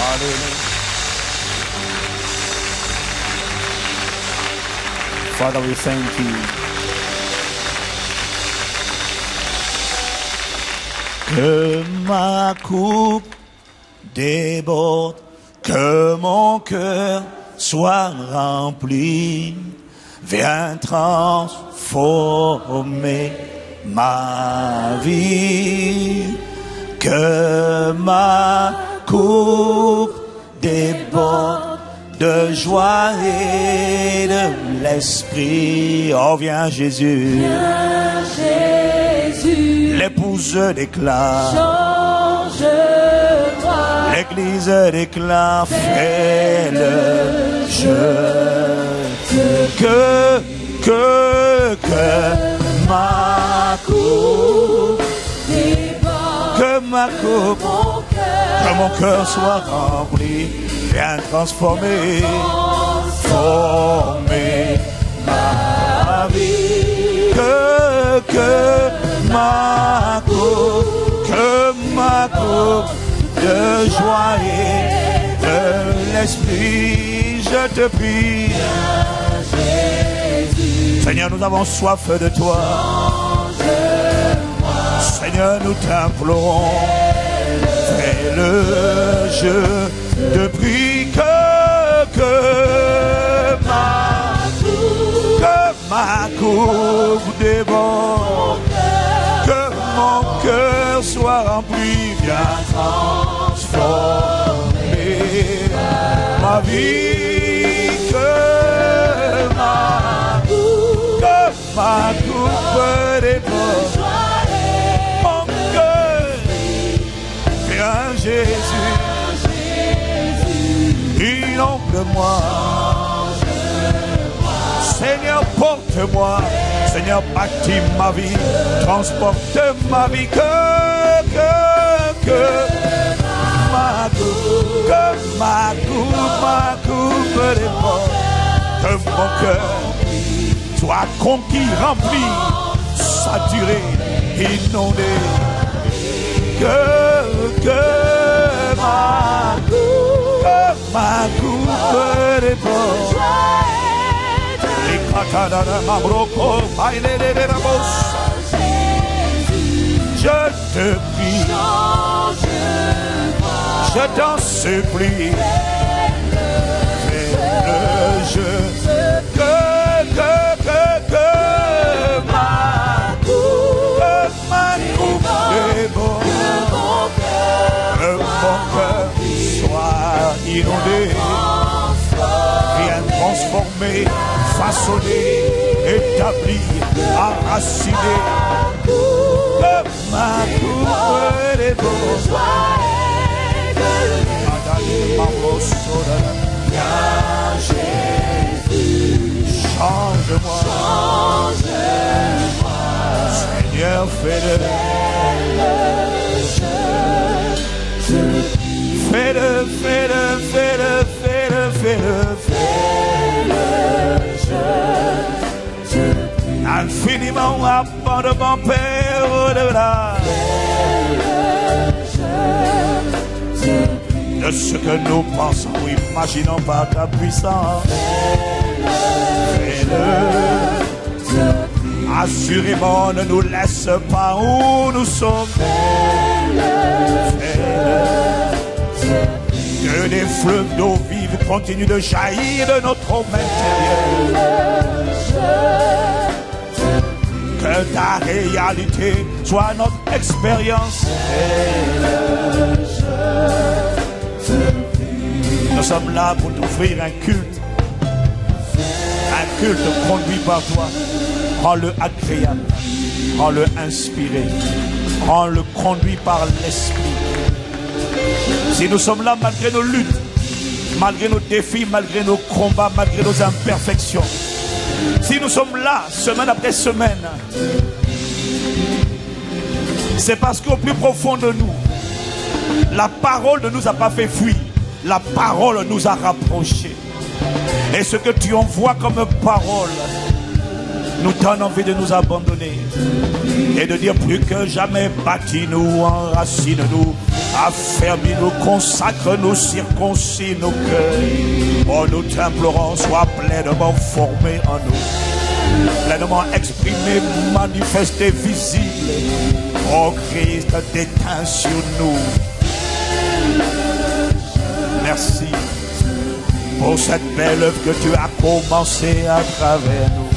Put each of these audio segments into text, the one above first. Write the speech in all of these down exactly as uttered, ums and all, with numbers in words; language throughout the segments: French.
Hallelujah. Father, we thank you. Que ma coupe déborde, que mon cœur soit rempli, viens transformer ma vie. Que ma coupe déborde de joie et de l'esprit. Oh, viens Jésus. Viens Jésus. L'épouse d'éclat. Change-moi. L'église d'éclat. Fais-le jeu. Que, que, que ma coupe déborde. Que ma coupe. Mon cœur, que mon cœur soit rempli. Viens transformer, transformer ma vie. Que, que ma coupe, que ma coupe de joie et de l'esprit, je te prie. Seigneur, nous avons soif de toi. Seigneur, nous t'implorons. Fais le jeu. De prie que, que ma coupe, que ma coupe déborde, que mon cœur soit rempli, viens transformer ma vie, que ma coupe, que ma coupe déborde, mon cœur, viens Jésus. Inonde-moi, Seigneur, porte-moi, Seigneur, bâtis ma vie, transporte ma vie, que, que, que ma coupe, que ma coupe, ma coupe déborde, que mon cœur soit conquis, rempli, saturé, inondé, que, que ma ma coupe déborde. Les katana ma broco, baile de ramos. Je te prie, je t'en supplie, fais le jeu. Que, que, que, que ma coupe, ma coupe déborde. Que mon cœur soit inondé, viens transformer, façonner, établir, enraciner. Que ma coupe déborde. Viens Jésus, change-moi, change-moi. Seigneur, fais-le, fais-le, fais-le, fais-le, fais-le, fais-le, fais-le, infiniment, abondamment, Père au-delà de ce que nous pensons ou imaginons par ta puissance. Fais-le, assurément, ne nous laisse pas où nous sommes. Fais-le. Que des fleuves d'eau vive continuent de jaillir de notre homme intérieur. Que ta réalité soit notre expérience. Nous sommes là pour t'offrir un culte. Un culte conduit par toi. Rends-le agréable. Rends-le inspiré. Rends-le conduit par l'esprit. Si nous sommes là malgré nos luttes, malgré nos défis, malgré nos combats, malgré nos imperfections, si nous sommes là semaine après semaine, c'est parce qu'au plus profond de nous, la parole ne nous a pas fait fuir, la parole nous a rapprochés. Et ce que tu envoies comme parole nous donne envie de nous abandonner et de dire plus que jamais, bâtis-nous, enracine-nous, affermis-nous, consacre-nous, circoncis nos cœurs. Oh, nous t'implorons, sois pleinement formé en nous, pleinement exprimé, manifesté, visible. Oh Christ, déteins sur nous. Merci pour cette belle œuvre que tu as commencée à travers nous.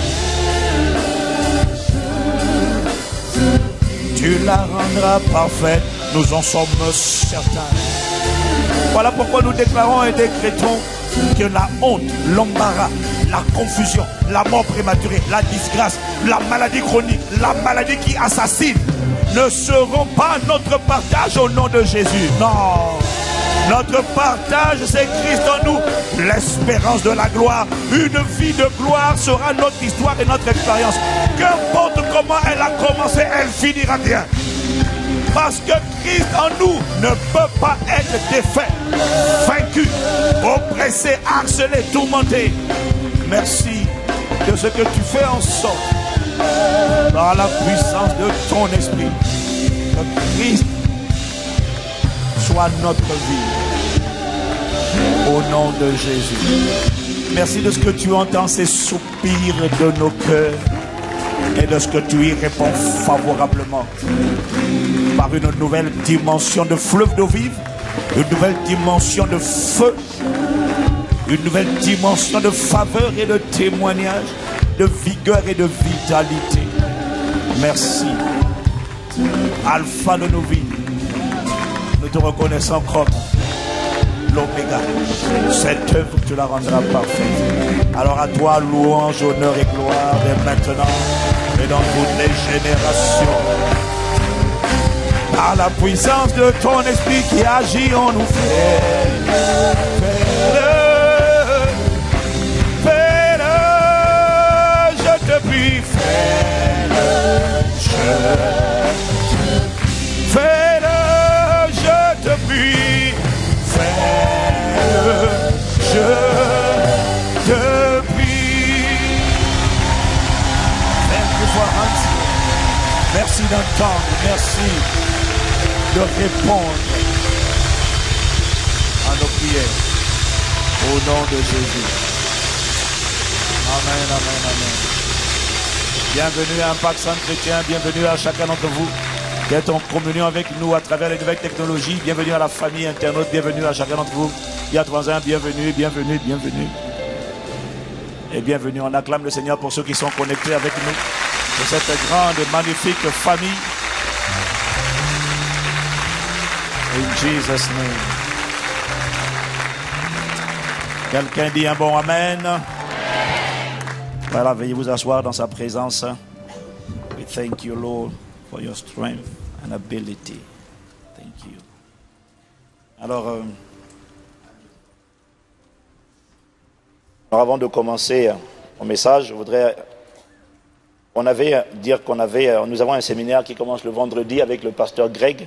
Tu la rendras parfaite, nous en sommes certains. Voilà pourquoi nous déclarons et décrétons que la honte, l'embarras, la confusion, la mort prématurée, la disgrâce, la maladie chronique, la maladie qui assassine ne seront pas notre partage au nom de Jésus. Non. Notre partage, c'est Christ en nous, l'espérance de la gloire. Une vie de gloire sera notre histoire et notre expérience. Qu'importe comment elle a commencé, elle finira bien. Parce que Christ en nous ne peut pas être défait, vaincu, oppressé, harcelé, tourmenté. Merci de ce que tu fais en sorte, par la puissance de ton esprit, que Christ soit notre vie. Au nom de Jésus. Merci de ce que tu entends ces soupirs de nos cœurs et de ce que tu y réponds favorablement. Par une nouvelle dimension de fleuve d'eau vive, une nouvelle dimension de feu, une nouvelle dimension de faveur et de témoignage, de vigueur et de vitalité. Merci. Alpha de nos vies. Nous te reconnaissons comme l'Oméga. Cette œuvre, tu la rendras parfaite. Alors à toi, louange, honneur et gloire, dès maintenant et dans toutes les générations. Par la puissance de ton esprit qui agit en nous, fais-le, fais-le, fais-le, je te prie, fais-le, je, fais-le, je te prie, fais-le, je te prie. Thank you for answering. Merci d'entendre, merci de répondre à nos prières au nom de Jésus. Amen, amen, amen. Bienvenue à Impact Centre Chrétien, bienvenue à chacun d'entre vous qui est en communion avec nous à travers les nouvelles technologies. Bienvenue à la famille internaute, bienvenue à chacun d'entre vous. Il y a trois ans, bienvenue, bienvenue, bienvenue. Et bienvenue, on acclame le Seigneur pour ceux qui sont connectés avec nous, pour cette grande et magnifique famille. In Jesus' name. Quelqu'un dit un bon amen. Voilà, veuillez vous asseoir dans sa présence. We thank you, Lord, for your strength and ability. Thank you. Alors, euh, alors avant de commencer mon message, je voudrais, on avait dire qu'on avait, nous avons un séminaire qui commence le vendredi avec le pasteur Greg.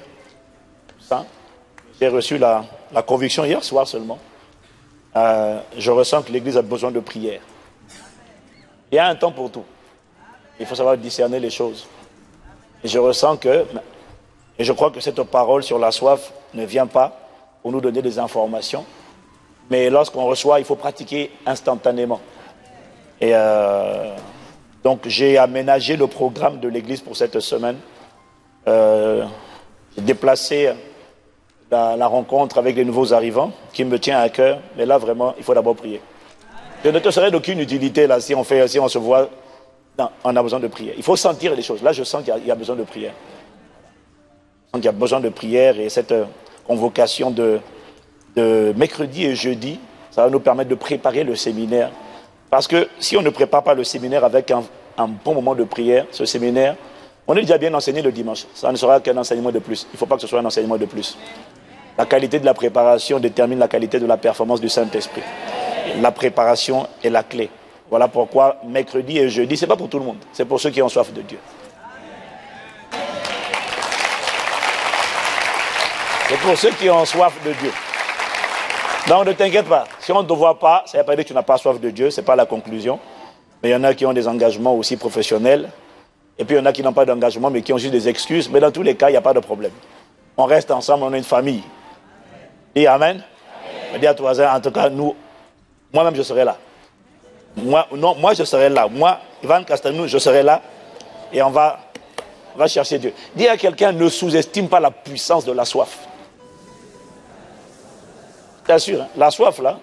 J'ai reçu la, la conviction hier soir seulement. Euh, je ressens que l'Église a besoin de prière. Il y a un temps pour tout. Il faut savoir discerner les choses. Et je ressens que, et je crois que cette parole sur la soif ne vient pas pour nous donner des informations, mais lorsqu'on reçoit, il faut pratiquer instantanément. Et euh, donc j'ai aménagé le programme de l'Église pour cette semaine. Euh, j'ai déplacé La, la rencontre avec les nouveaux arrivants qui me tient à cœur, mais là vraiment il faut d'abord prier. Je ne te serai d'aucune utilité là si on fait, si on se voit. Non, on a besoin de prière. Il faut sentir les choses. Là je sens qu'il y, y a besoin de prière. Je sens qu'il y a besoin de prière et cette convocation de, de mercredi et jeudi, ça va nous permettre de préparer le séminaire. Parce que si on ne prépare pas le séminaire avec un, un bon moment de prière, ce séminaire, on est déjà bien enseigné le dimanche. Ça ne sera qu'un enseignement de plus. Il ne faut pas que ce soit un enseignement de plus. La qualité de la préparation détermine la qualité de la performance du Saint-Esprit. La préparation est la clé. Voilà pourquoi mercredi et jeudi, ce n'est pas pour tout le monde. C'est pour ceux qui ont soif de Dieu. C'est pour ceux qui ont soif de Dieu. Donc ne t'inquiète pas. Si on ne te voit pas, ça ne veut pas dire que tu n'as pas soif de Dieu. Ce n'est pas la conclusion. Mais il y en a qui ont des engagements aussi professionnels. Et puis il y en a qui n'ont pas d'engagement, mais qui ont juste des excuses. Mais dans tous les cas, il n'y a pas de problème. On reste ensemble, on est une famille. Dis Amen. Amen. Dis à ton voisin, en tout cas, nous, moi-même, je serai là. Moi, non, moi, je serai là. Moi, Ivan Castanou, je serai là. Et on va, on va chercher Dieu. Dis à quelqu'un, ne sous-estime pas la puissance de la soif. T'assures, hein? La soif, là,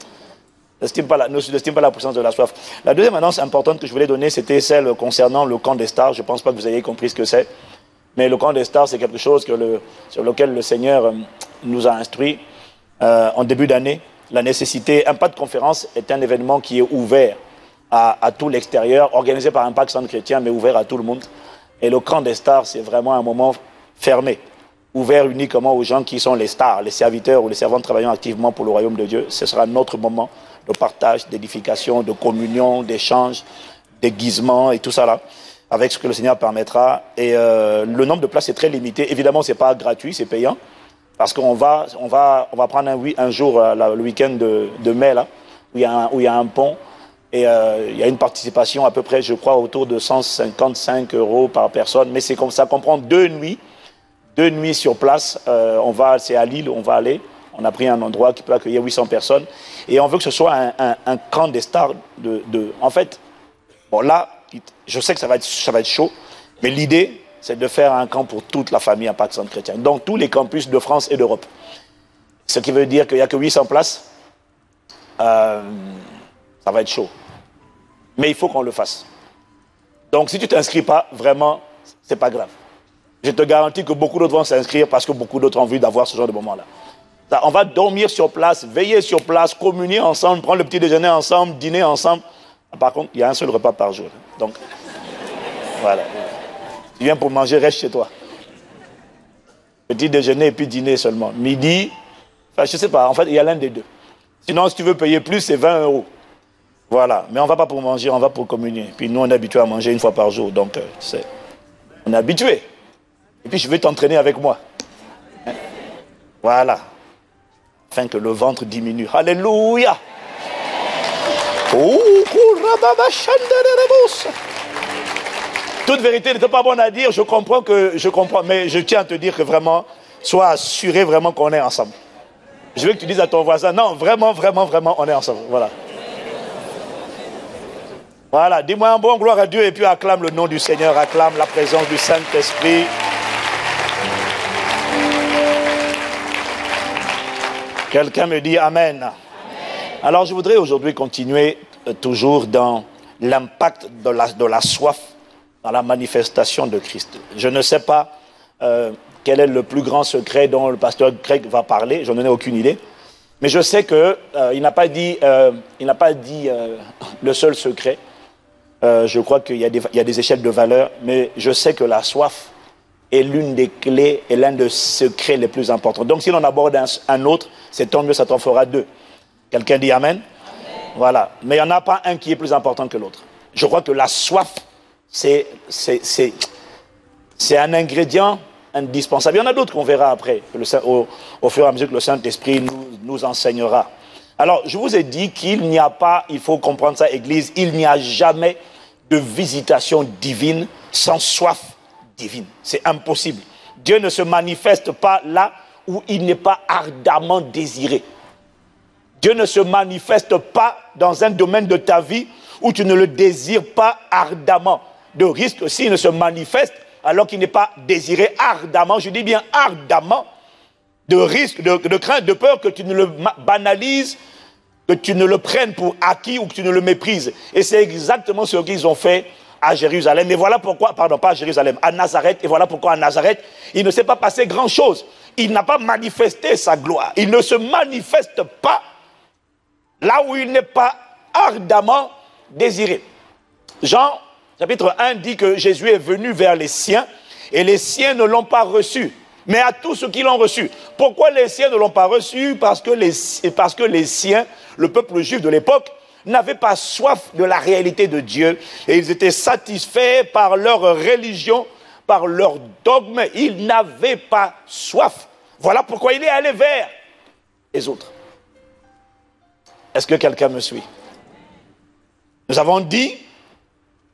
pas la, ne sous-estime pas la puissance de la soif. La deuxième annonce importante que je voulais donner, c'était celle concernant le camp des stars. Je ne pense pas que vous ayez compris ce que c'est. Mais le camp des stars, c'est quelque chose que le, sur lequel le Seigneur euh, nous a instruit euh, en début d'année. La nécessité, un pas de conférence est un événement qui est ouvert à, à tout l'extérieur, organisé par un Impact Centre Chrétien, mais ouvert à tout le monde. Et le camp des stars, c'est vraiment un moment fermé, ouvert uniquement aux gens qui sont les stars, les serviteurs ou les servantes travaillant activement pour le royaume de Dieu. Ce sera notre moment de partage, d'édification, de communion, d'échange, d'aiguisement et tout ça là, avec ce que le Seigneur permettra. Et euh, le nombre de places est très limité. Évidemment, ce n'est pas gratuit, c'est payant. Parce qu'on va, on va, on va prendre un, un jour, là, le week-end de, de mai, là, où il y a un, où il y a un pont. Et euh, il y a une participation à peu près, je crois, autour de cent cinquante-cinq euros par personne. Mais c'est comme ça, comprend deux nuits. Deux nuits sur place. Euh, on va, c'est à Lille, on va aller. On a pris un endroit qui peut accueillir huit cents personnes. Et on veut que ce soit un, un, un camp des stars. De, de, en fait, bon là, je sais que ça va être, ça va être chaud, mais l'idée, c'est de faire un camp pour toute la famille Impact Centre Chrétien. Donc tous les campus de France et d'Europe. Ce qui veut dire qu'il n'y a que huit cents places. Euh, ça va être chaud. Mais il faut qu'on le fasse. Donc si tu ne t'inscris pas, vraiment, ce n'est pas grave. Je te garantis que beaucoup d'autres vont s'inscrire parce que beaucoup d'autres ont envie d'avoir ce genre de moment-là. On va dormir sur place, veiller sur place, communier ensemble, prendre le petit déjeuner ensemble, dîner ensemble. Par contre, il y a un seul repas par jour. Donc, voilà. Tu viens pour manger, reste chez toi. Petit déjeuner et puis dîner seulement. Midi, enfin, je ne sais pas, en fait, il y a l'un des deux. Sinon, si tu veux payer plus, c'est vingt euros. Voilà. Mais on ne va pas pour manger, on va pour communier. Puis nous, on est habitué à manger une fois par jour. Donc, euh, on est habitué. Et puis, je vais t'entraîner avec moi. Voilà. Afin que le ventre diminue. Alléluia. Toute vérité n'était pas bonne à dire. Je comprends que je comprends, mais je tiens à te dire que vraiment, sois assuré vraiment qu'on est ensemble. Je veux que tu dises à ton voisin, non, vraiment, vraiment, vraiment, on est ensemble. Voilà. Voilà. Dis-moi un bon gloire à Dieu et puis acclame le nom du Seigneur, acclame la présence du Saint-Esprit. Quelqu'un me dit Amen. Amen. Alors je voudrais aujourd'hui continuer euh, toujours dans l'impact de la, de la soif dans la manifestation de Christ. Je ne sais pas euh, quel est le plus grand secret dont le pasteur Craig va parler, je n'en ai aucune idée. Mais je sais qu'il euh, n'a pas dit, euh, il n'a pas dit euh, le seul secret. Euh, je crois qu'il y, y a des échelles de valeur, mais je sais que la soif est l'une des clés et l'un des secrets les plus importants. Donc si l'on aborde un, un autre, c'est tant mieux, ça t'en fera deux. Quelqu'un dit Amen? Amen. Voilà. Mais il n'y en a pas un qui est plus important que l'autre. Je crois que la soif, c'est un ingrédient indispensable. Il y en a d'autres qu'on verra après, le, au, au fur et à mesure que le Saint-Esprit nous, nous enseignera. Alors, je vous ai dit qu'il n'y a pas, il faut comprendre ça, Église, il n'y a jamais de visitation divine sans soif divine. C'est impossible. Dieu ne se manifeste pas là où il n'est pas ardemment désiré. Dieu ne se manifeste pas dans un domaine de ta vie où tu ne le désires pas ardemment. De risque s'il ne se manifeste alors qu'il n'est pas désiré ardemment, je dis bien ardemment, de risque, de, de crainte, de peur que tu ne le banalises, que tu ne le prennes pour acquis ou que tu ne le méprises. Et c'est exactement ce qu'ils ont fait à Jérusalem. Et voilà pourquoi, pardon, pas à Jérusalem, à Nazareth. Et voilà pourquoi à Nazareth, il ne s'est pas passé grand-chose. Il n'a pas manifesté sa gloire. Il ne se manifeste pas là où il n'est pas ardemment désiré. Jean, chapitre un, dit que Jésus est venu vers les siens et les siens ne l'ont pas reçu. Mais à tous ceux qui l'ont reçu. Pourquoi les siens ne l'ont pas reçu? Parce que les, parce que les siens, le peuple juif de l'époque, n'avaient pas soif de la réalité de Dieu. Et ils étaient satisfaits par leur religion, par leur dogme. Ils n'avaient pas soif. Voilà pourquoi il est allé vers les autres. Est-ce que quelqu'un me suit? Nous avons dit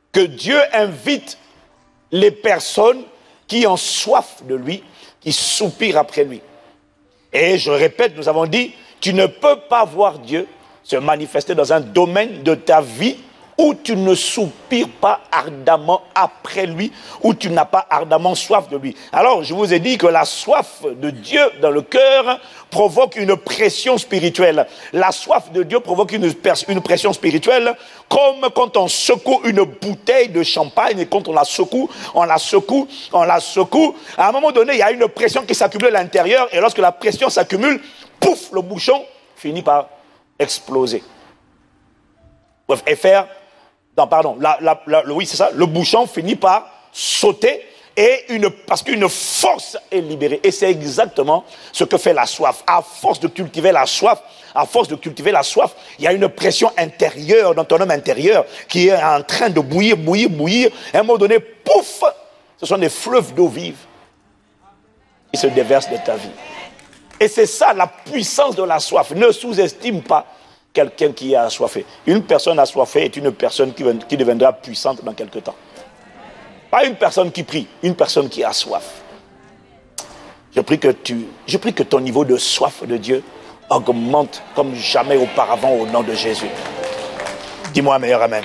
que Dieu invite les personnes qui ont soif de lui, qui soupirent après lui. Et je répète, nous avons dit, tu ne peux pas voir Dieu se manifester dans un domaine de ta vie où tu ne soupires pas ardemment après lui, où tu n'as pas ardemment soif de lui. Alors, je vous ai dit que la soif de Dieu dans le cœur provoque une pression spirituelle. La soif de Dieu provoque une, une pression spirituelle, comme quand on secoue une bouteille de champagne, et quand on la secoue, on la secoue, on la secoue. À un moment donné, il y a une pression qui s'accumule à l'intérieur, et lorsque la pression s'accumule, pouf, le bouchon finit par exploser. Bref, et faire... Non, pardon, la, la, la, oui, c'est ça, le bouchon finit par sauter et une, parce qu'une force est libérée. Et c'est exactement ce que fait la soif. À force de cultiver la soif, à force de cultiver la soif, il y a une pression intérieure dans ton homme intérieur qui est en train de bouillir, bouillir, bouillir. Et à un moment donné, pouf, ce sont des fleuves d'eau vive qui se déversent de ta vie. Et c'est ça la puissance de la soif. Ne sous-estime pas quelqu'un qui est assoiffé. Une personne assoiffée est une personne qui, qui deviendra puissante dans quelque temps. Pas une personne qui prie, une personne qui a soif. Je prie que tu, je prie que ton niveau de soif de Dieu augmente comme jamais auparavant au nom de Jésus. Dis-moi un meilleur amen.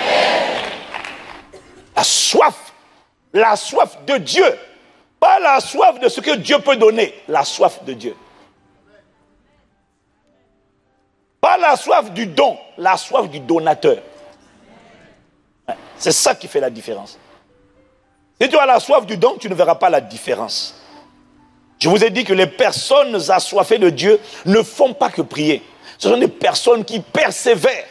La soif, la soif de Dieu, pas la soif de ce que Dieu peut donner, la soif de Dieu. Pas la soif du don, la soif du donateur. C'est ça qui fait la différence. Si tu as la soif du don, tu ne verras pas la différence. Je vous ai dit que les personnes assoiffées de Dieu ne font pas que prier. Ce sont des personnes qui persévèrent.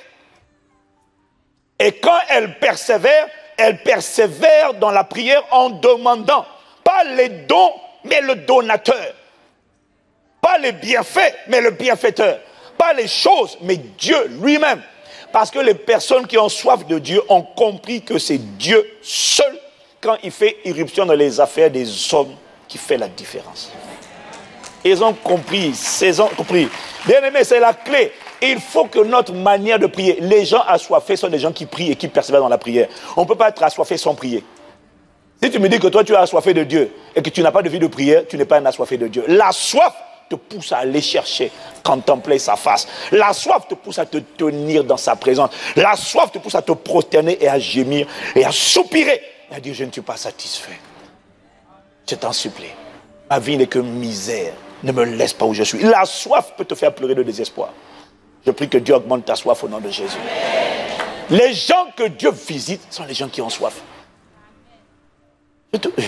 Et quand elles persévèrent, elles persévèrent dans la prière en demandant, pas les dons, mais le donateur. Pas les bienfaits, mais le bienfaiteur. Pas les choses, mais Dieu lui-même. Parce que les personnes qui ont soif de Dieu ont compris que c'est Dieu seul, quand il fait irruption dans les affaires des hommes, qui fait la différence. Ils ont compris, ils ont compris. Bien aimé, c'est la clé. Il faut que notre manière de prier, les gens assoiffés sont des gens qui prient et qui persévèrent dans la prière. On ne peut pas être assoiffé sans prier. Si tu me dis que toi tu es assoiffé de Dieu et que tu n'as pas de vie de prière, tu n'es pas un assoiffé de Dieu. La soif te pousse à aller chercher, contempler sa face. La soif te pousse à te tenir dans sa présence. La soif te pousse à te prosterner et à gémir et à soupirer. Et à dire, je ne suis pas satisfait. Je t'en supplie. Ma vie n'est que misère. Ne me laisse pas où je suis. La soif peut te faire pleurer de désespoir. Je prie que Dieu augmente ta soif au nom de Jésus. Les gens que Dieu visite sont les gens qui ont soif. Te...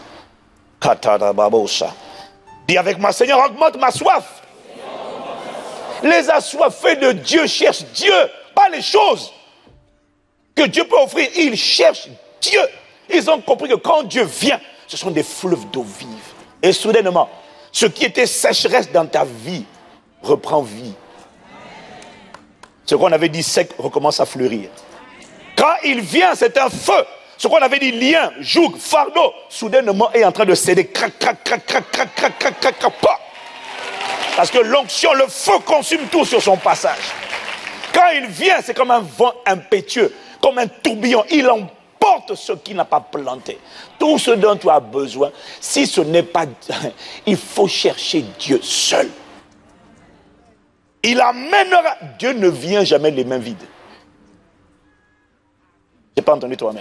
Dis avec moi, Seigneur, augmente ma soif. Les assoiffés de Dieu cherchent Dieu, pas les choses que Dieu peut offrir. Ils cherchent Dieu. Ils ont compris que quand Dieu vient, ce sont des fleuves d'eau vive. Et soudainement, ce qui était sécheresse dans ta vie reprend vie. Ce qu'on avait dit sec recommence à fleurir. Quand il vient, c'est un feu. Ce qu'on avait dit lien, joug, fardeau, soudainement est en train de céder. Crac, crac, crac, crac, crac, crac, crac, crac, crac, crac. Parce que l'onction, le feu consume tout sur son passage. Quand il vient, c'est comme un vent impétueux, comme un tourbillon. Il emporte ce qu'il n'a pas planté. Tout ce dont tu as besoin, si ce n'est pas... Il faut chercher Dieu seul. Il amènera... Dieu ne vient jamais les mains vides. Je n'ai pas entendu toi, amen.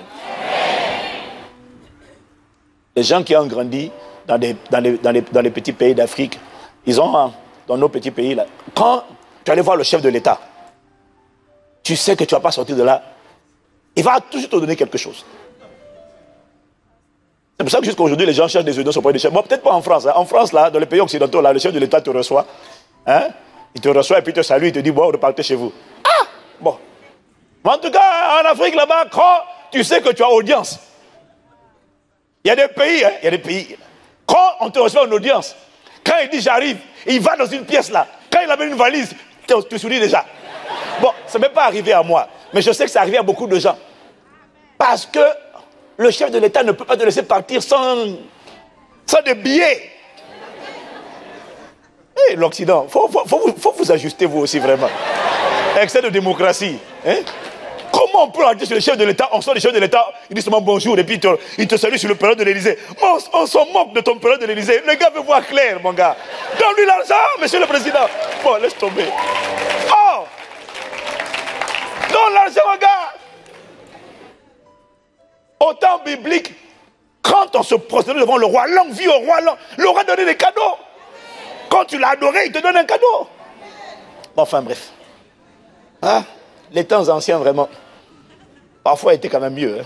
Les gens qui ont grandi dans, des, dans, les, dans, les, dans les petits pays d'Afrique, ils ont, dans nos petits pays, là, quand tu allais voir le chef de l'État, tu sais que tu ne vas pas sortir de là, il va toujours te donner quelque chose. C'est pour ça que jusqu'à aujourd'hui, les gens cherchent des audiences auprès des chefs. Bon, peut-être pas en France. Hein. En France, là, dans les pays occidentaux, là, le chef de l'État te reçoit. Hein? Il te reçoit et puis il te salue, il te dit, bon, repartez chez vous. Ah! Bon. Mais en tout cas, en Afrique, là-bas, quand tu sais que tu as audience, il y a des pays, hein, il y a des pays. Quand on te reçoit une audience, quand il dit j'arrive, il va dans une pièce là. Quand il amène une valise, tu te souris déjà. Bon, ça ne m'est pas arrivé à moi, mais je sais que c'est arrivé à beaucoup de gens. Parce que le chef de l'État ne peut pas te laisser partir sans, sans des billets. Et hey, l'Occident, il faut, faut, faut, faut vous ajuster vous aussi vraiment. Excès de démocratie. Hein? Comment Comment on peut aller sur le chef de l'État, on sort le chef de l'État, il dit seulement bonjour, et puis il te, il te salue sur le perron de l'Élysée. On, on s'en moque de ton perron de l'Élysée. Le gars veut voir clair, mon gars. Donne-lui l'argent, monsieur le président. Bon, laisse tomber. Oh! Donne l'argent, mon gars. Au temps biblique, quand on se prosterne devant le roi, longue vie au roi, long, le roi donnait des cadeaux. Quand tu l'as adoré, il te donne un cadeau. Bon, enfin, bref. Hein? Les temps anciens, vraiment, parfois étaient quand même mieux. Hein?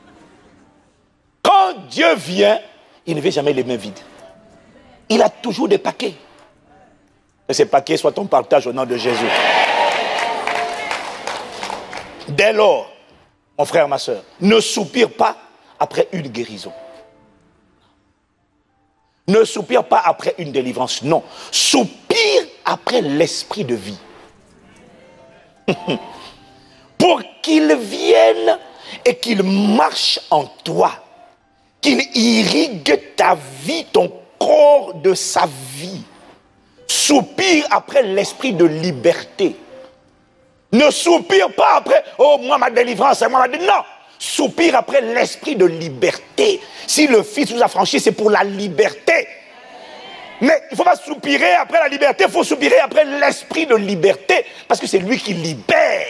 Quand Dieu vient, il ne vient jamais les mains vides. Il a toujours des paquets. Que ces paquets soient ton partage au nom de Jésus. Dès lors, mon frère, ma soeur, ne soupire pas après une guérison. Ne soupire pas après une délivrance. Non. Soupire après l'esprit de vie. Pour qu'il vienne et qu'il marche en toi. Qu'il irrigue ta vie, ton corps de sa vie. Soupire après l'esprit de liberté. Ne soupire pas après, oh, moi ma délivrance, moi ma délivrance. Non, soupire après l'esprit de liberté. Si le Fils vous a franchi, c'est pour la liberté. Mais il ne faut pas soupirer après la liberté, il faut soupirer après l'esprit de liberté, parce que c'est lui qui libère.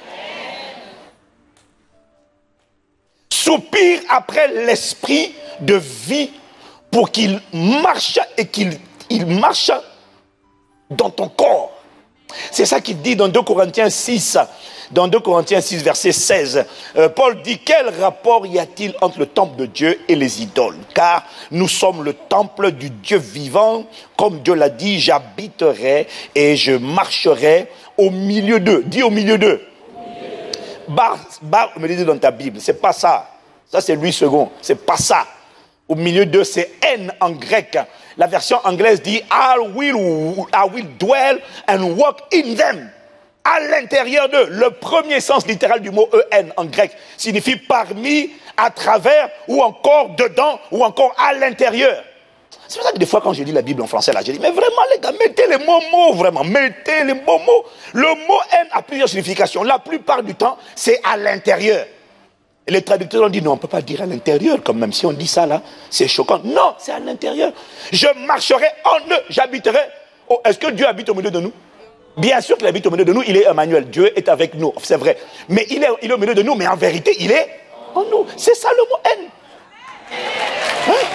Soupire après l'esprit de vie pour qu'il marche et qu'il il marche dans ton corps. C'est ça qu'il dit dans deux Corinthiens six, dans deux Corinthiens six, verset seize. Euh, Paul dit, quel rapport y a-t-il entre le temple de Dieu et les idoles? Car nous sommes le temple du Dieu vivant, comme Dieu l'a dit, j'habiterai et je marcherai au milieu d'eux. Dis au milieu d'eux. Bar, bar, me dit dans ta Bible, c'est pas ça. Ça c'est Louis second, c'est pas ça. Au milieu d'eux, c'est N en grec. La version anglaise dit I will, I will dwell and walk in them. À l'intérieur d'eux. Le premier sens littéral du mot E N en grec signifie parmi, à travers, ou encore dedans, ou encore à l'intérieur. C'est pour ça que des fois, quand je lis la Bible en français, là, je dis, mais vraiment, les gars, mettez les mots mots, vraiment, mettez les mots mots. Le mot N a plusieurs significations. La plupart du temps, c'est à l'intérieur. Et les traducteurs ont dit, non, on ne peut pas dire à l'intérieur, comme même si on dit ça là, c'est choquant. Non, c'est à l'intérieur. Je marcherai en eux, j'habiterai. Oh, est-ce que Dieu habite au milieu de nous? Bien sûr qu'il habite au milieu de nous, il est Emmanuel, Dieu est avec nous, c'est vrai. Mais il est, il est au milieu de nous, mais en vérité, il est en nous. C'est ça le mot haine. Hein?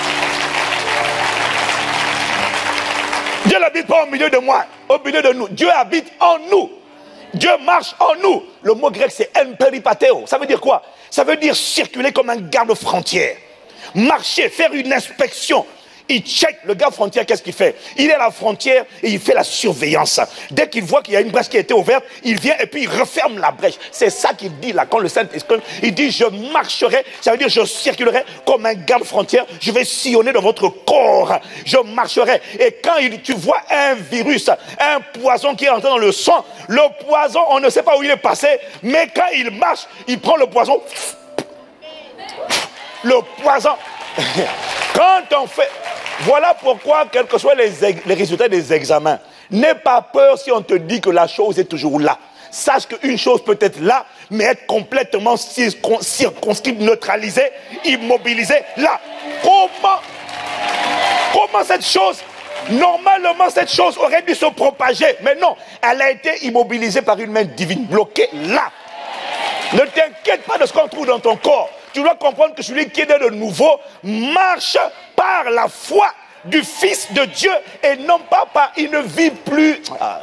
Dieu n'habite pas au milieu de moi, au milieu de nous. Dieu habite en nous. Dieu marche en nous. Le mot grec c'est emperipateo. Ça veut dire quoi? Ça veut dire circuler comme un garde-frontière. Marcher, faire une inspection. Il check, le garde-frontière, qu'est-ce qu'il fait? Il est à la frontière et il fait la surveillance. Dès qu'il voit qu'il y a une brèche qui a été ouverte, il vient et puis il referme la brèche. C'est ça qu'il dit là, quand le Saint-Esprit, il dit je marcherai, ça veut dire je circulerai comme un garde-frontière, je vais sillonner dans votre corps, je marcherai. Et quand il, tu vois un virus, un poison qui est entré dans le sang, le poison, on ne sait pas où il est passé, mais quand il marche, il prend le poison, le poison, quand on fait... Voilà pourquoi, quels que soient les, les résultats des examens, n'aie pas peur si on te dit que la chose est toujours là. Sache qu'une chose peut être là, mais être complètement circonscrite, neutralisée, immobilisée là. Comment, comment cette chose, normalement cette chose aurait dû se propager, mais non, elle a été immobilisée par une main divine, bloquée là. Ne t'inquiète pas de ce qu'on trouve dans ton corps. Tu dois comprendre que celui qui est né de nouveau marche par la foi du Fils de Dieu et non pas par... Il ne vit plus... Ah.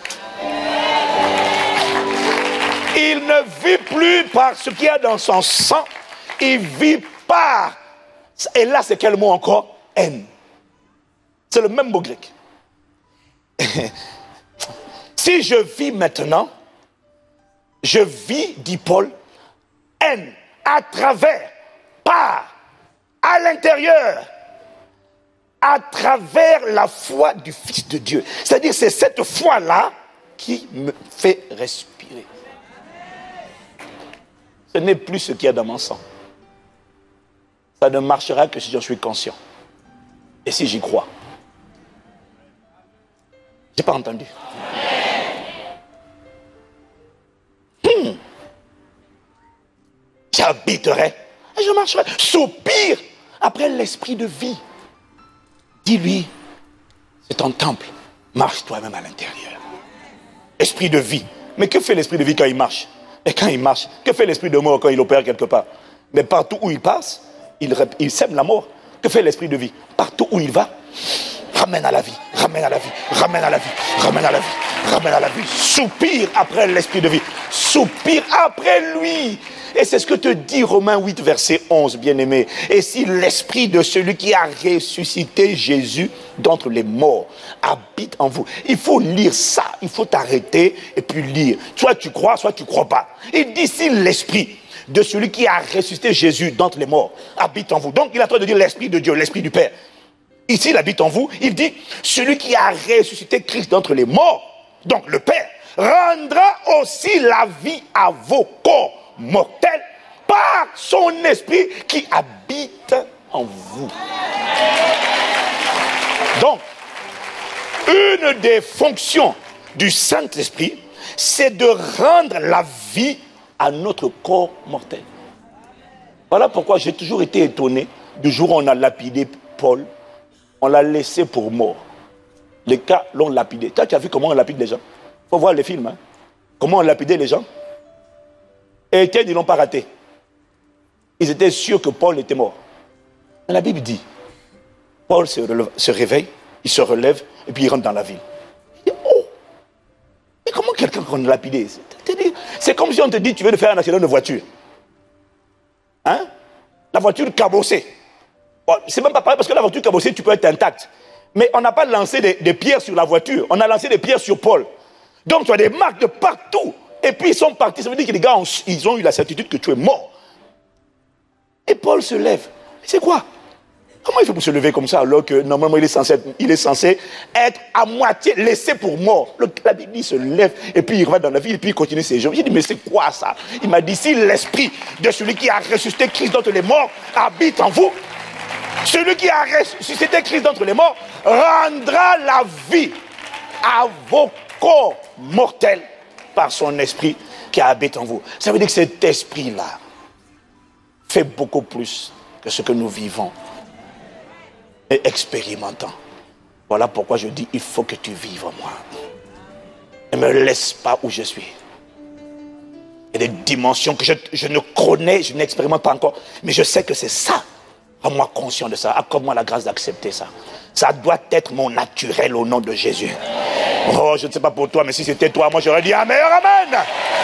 Il ne vit plus par ce qu'il y a dans son sang. Il vit par... Et là, c'est quel mot encore? Haine. C'est le même mot grec. Si je vis maintenant, je vis, dit Paul, haine. À travers, par, à l'intérieur, à travers la foi du Fils de Dieu. C'est-à-dire, c'est cette foi-là qui me fait respirer. Ce n'est plus ce qu'il y a dans mon sang. Ça ne marchera que si j'en suis conscient. Et si j'y crois. J'ai pas entendu. Hmm. j'habiterai et je marcherai. Soupire après l'esprit de vie. Dis-lui, c'est ton temple, marche toi-même à l'intérieur. Esprit de vie. Mais que fait l'esprit de vie quand il marche? Et quand il marche, que fait l'esprit de mort quand il opère quelque part? Mais partout où il passe, il, il sème la mort. Que fait l'esprit de vie? Partout où il va, ramène à la vie, ramène à la vie, ramène à la vie, ramène à la vie, ramène à la vie. Soupire après l'esprit de vie. Soupire après lui. Et c'est ce que te dit Romains huit, verset onze, bien-aimé. Et si l'esprit de celui qui a ressuscité Jésus d'entre les morts habite en vous. Il faut lire ça, il faut t'arrêter et puis lire. Soit tu crois, soit tu ne crois pas. Il dit si l'esprit de celui qui a ressuscité Jésus d'entre les morts habite en vous. Donc il est en train de dire l'esprit de Dieu, l'esprit du Père. Ici, il habite en vous. Il dit, celui qui a ressuscité Christ d'entre les morts, donc le Père, rendra aussi la vie à vos corps mortels par son esprit qui habite en vous. Donc, une des fonctions du Saint-Esprit, c'est de rendre la vie à notre corps mortel. Voilà pourquoi j'ai toujours été étonné du jour où on a lapidé Paul. On l'a laissé pour mort. Les cas l'ont lapidé. Toi, tu as vu comment on lapide les gens? Il faut voir les films. Hein? Comment on lapidait les gens. Et Étienne, ils n'ont pas raté. Ils étaient sûrs que Paul était mort. Mais la Bible dit, Paul se, relève, se réveille, il se relève, et puis il rentre dans la ville. Il dit, oh, mais comment quelqu'un qu'on a lapidé? C'est comme si on te dit, tu veux faire un accident de voiture. Hein? La voiture cabossée. Bon, c'est même pas pareil parce que la voiture cabossée, tu peux être intact. Mais on n'a pas lancé des, des pierres sur la voiture, on a lancé des pierres sur Paul. Donc tu as des marques de partout. Et puis ils sont partis, ça veut dire que les gars, ont, ils ont eu la certitude que tu es mort. Et Paul se lève. C'est quoi? Comment il fait pour se lever comme ça alors que normalement il est censé être, il est censé être à moitié laissé pour mort? Le, la Bible dit, il se lève et puis il va dans la vie et puis il continue ses jours. J'ai dit mais c'est quoi ça? Il m'a dit si l'esprit de celui qui a ressuscité Christ d'entre les morts habite en vous, celui qui a ressuscité Christ d'entre les morts rendra la vie à vos corps mortels par son esprit qui habite en vous. Ça veut dire que cet esprit-là fait beaucoup plus que ce que nous vivons et expérimentons. Voilà pourquoi je dis, il faut que tu vives en moi. Ne me laisse pas où je suis. Il y a des dimensions que je, je ne connais, je n'expérimente pas encore, mais je sais que c'est ça. Rends-moi conscient de ça. Accorde-moi la grâce d'accepter ça. Ça doit être mon naturel au nom de Jésus. Oh, je ne sais pas pour toi, mais si c'était toi, moi j'aurais dit Amen, Amen.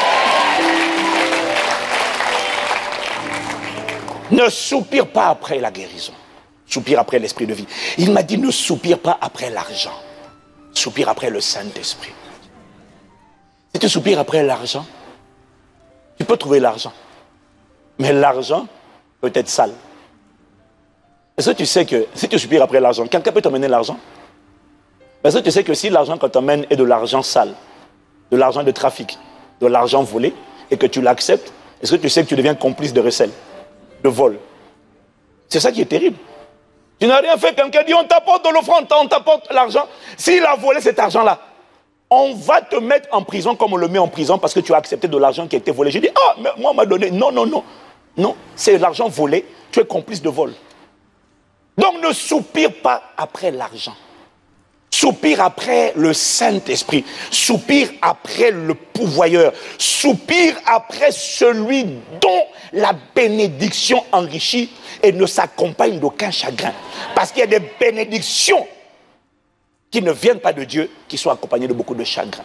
Ne soupire pas après la guérison. Soupire après l'esprit de vie. Il m'a dit ne soupire pas après l'argent. Soupire après le Saint-Esprit. Si tu soupires après l'argent, tu peux trouver l'argent. Mais l'argent peut être sale. Est-ce que tu sais que si tu soupires après l'argent, quelqu'un peut t'emmener l'argent? Est-ce que tu sais que si l'argent qu'on t'emmène est de l'argent sale, de l'argent de trafic, de l'argent volé, et que tu l'acceptes, est-ce que tu sais que tu deviens complice de recel, de vol? C'est ça qui est terrible. Tu n'as rien fait, quelqu'un dit on t'apporte de l'offrande, on t'apporte l'argent. S'il a volé cet argent-là, on va te mettre en prison comme on le met en prison parce que tu as accepté de l'argent qui a été volé. Je dis, ah, mais moi on m'a donné. Non, non, non. Non, c'est l'argent volé, tu es complice de vol. Donc ne soupire pas après l'argent. Soupire après le Saint-Esprit. Soupire après le pourvoyeur. Soupire après celui dont la bénédiction enrichit et ne s'accompagne d'aucun chagrin. Parce qu'il y a des bénédictions qui ne viennent pas de Dieu, qui sont accompagnées de beaucoup de chagrin.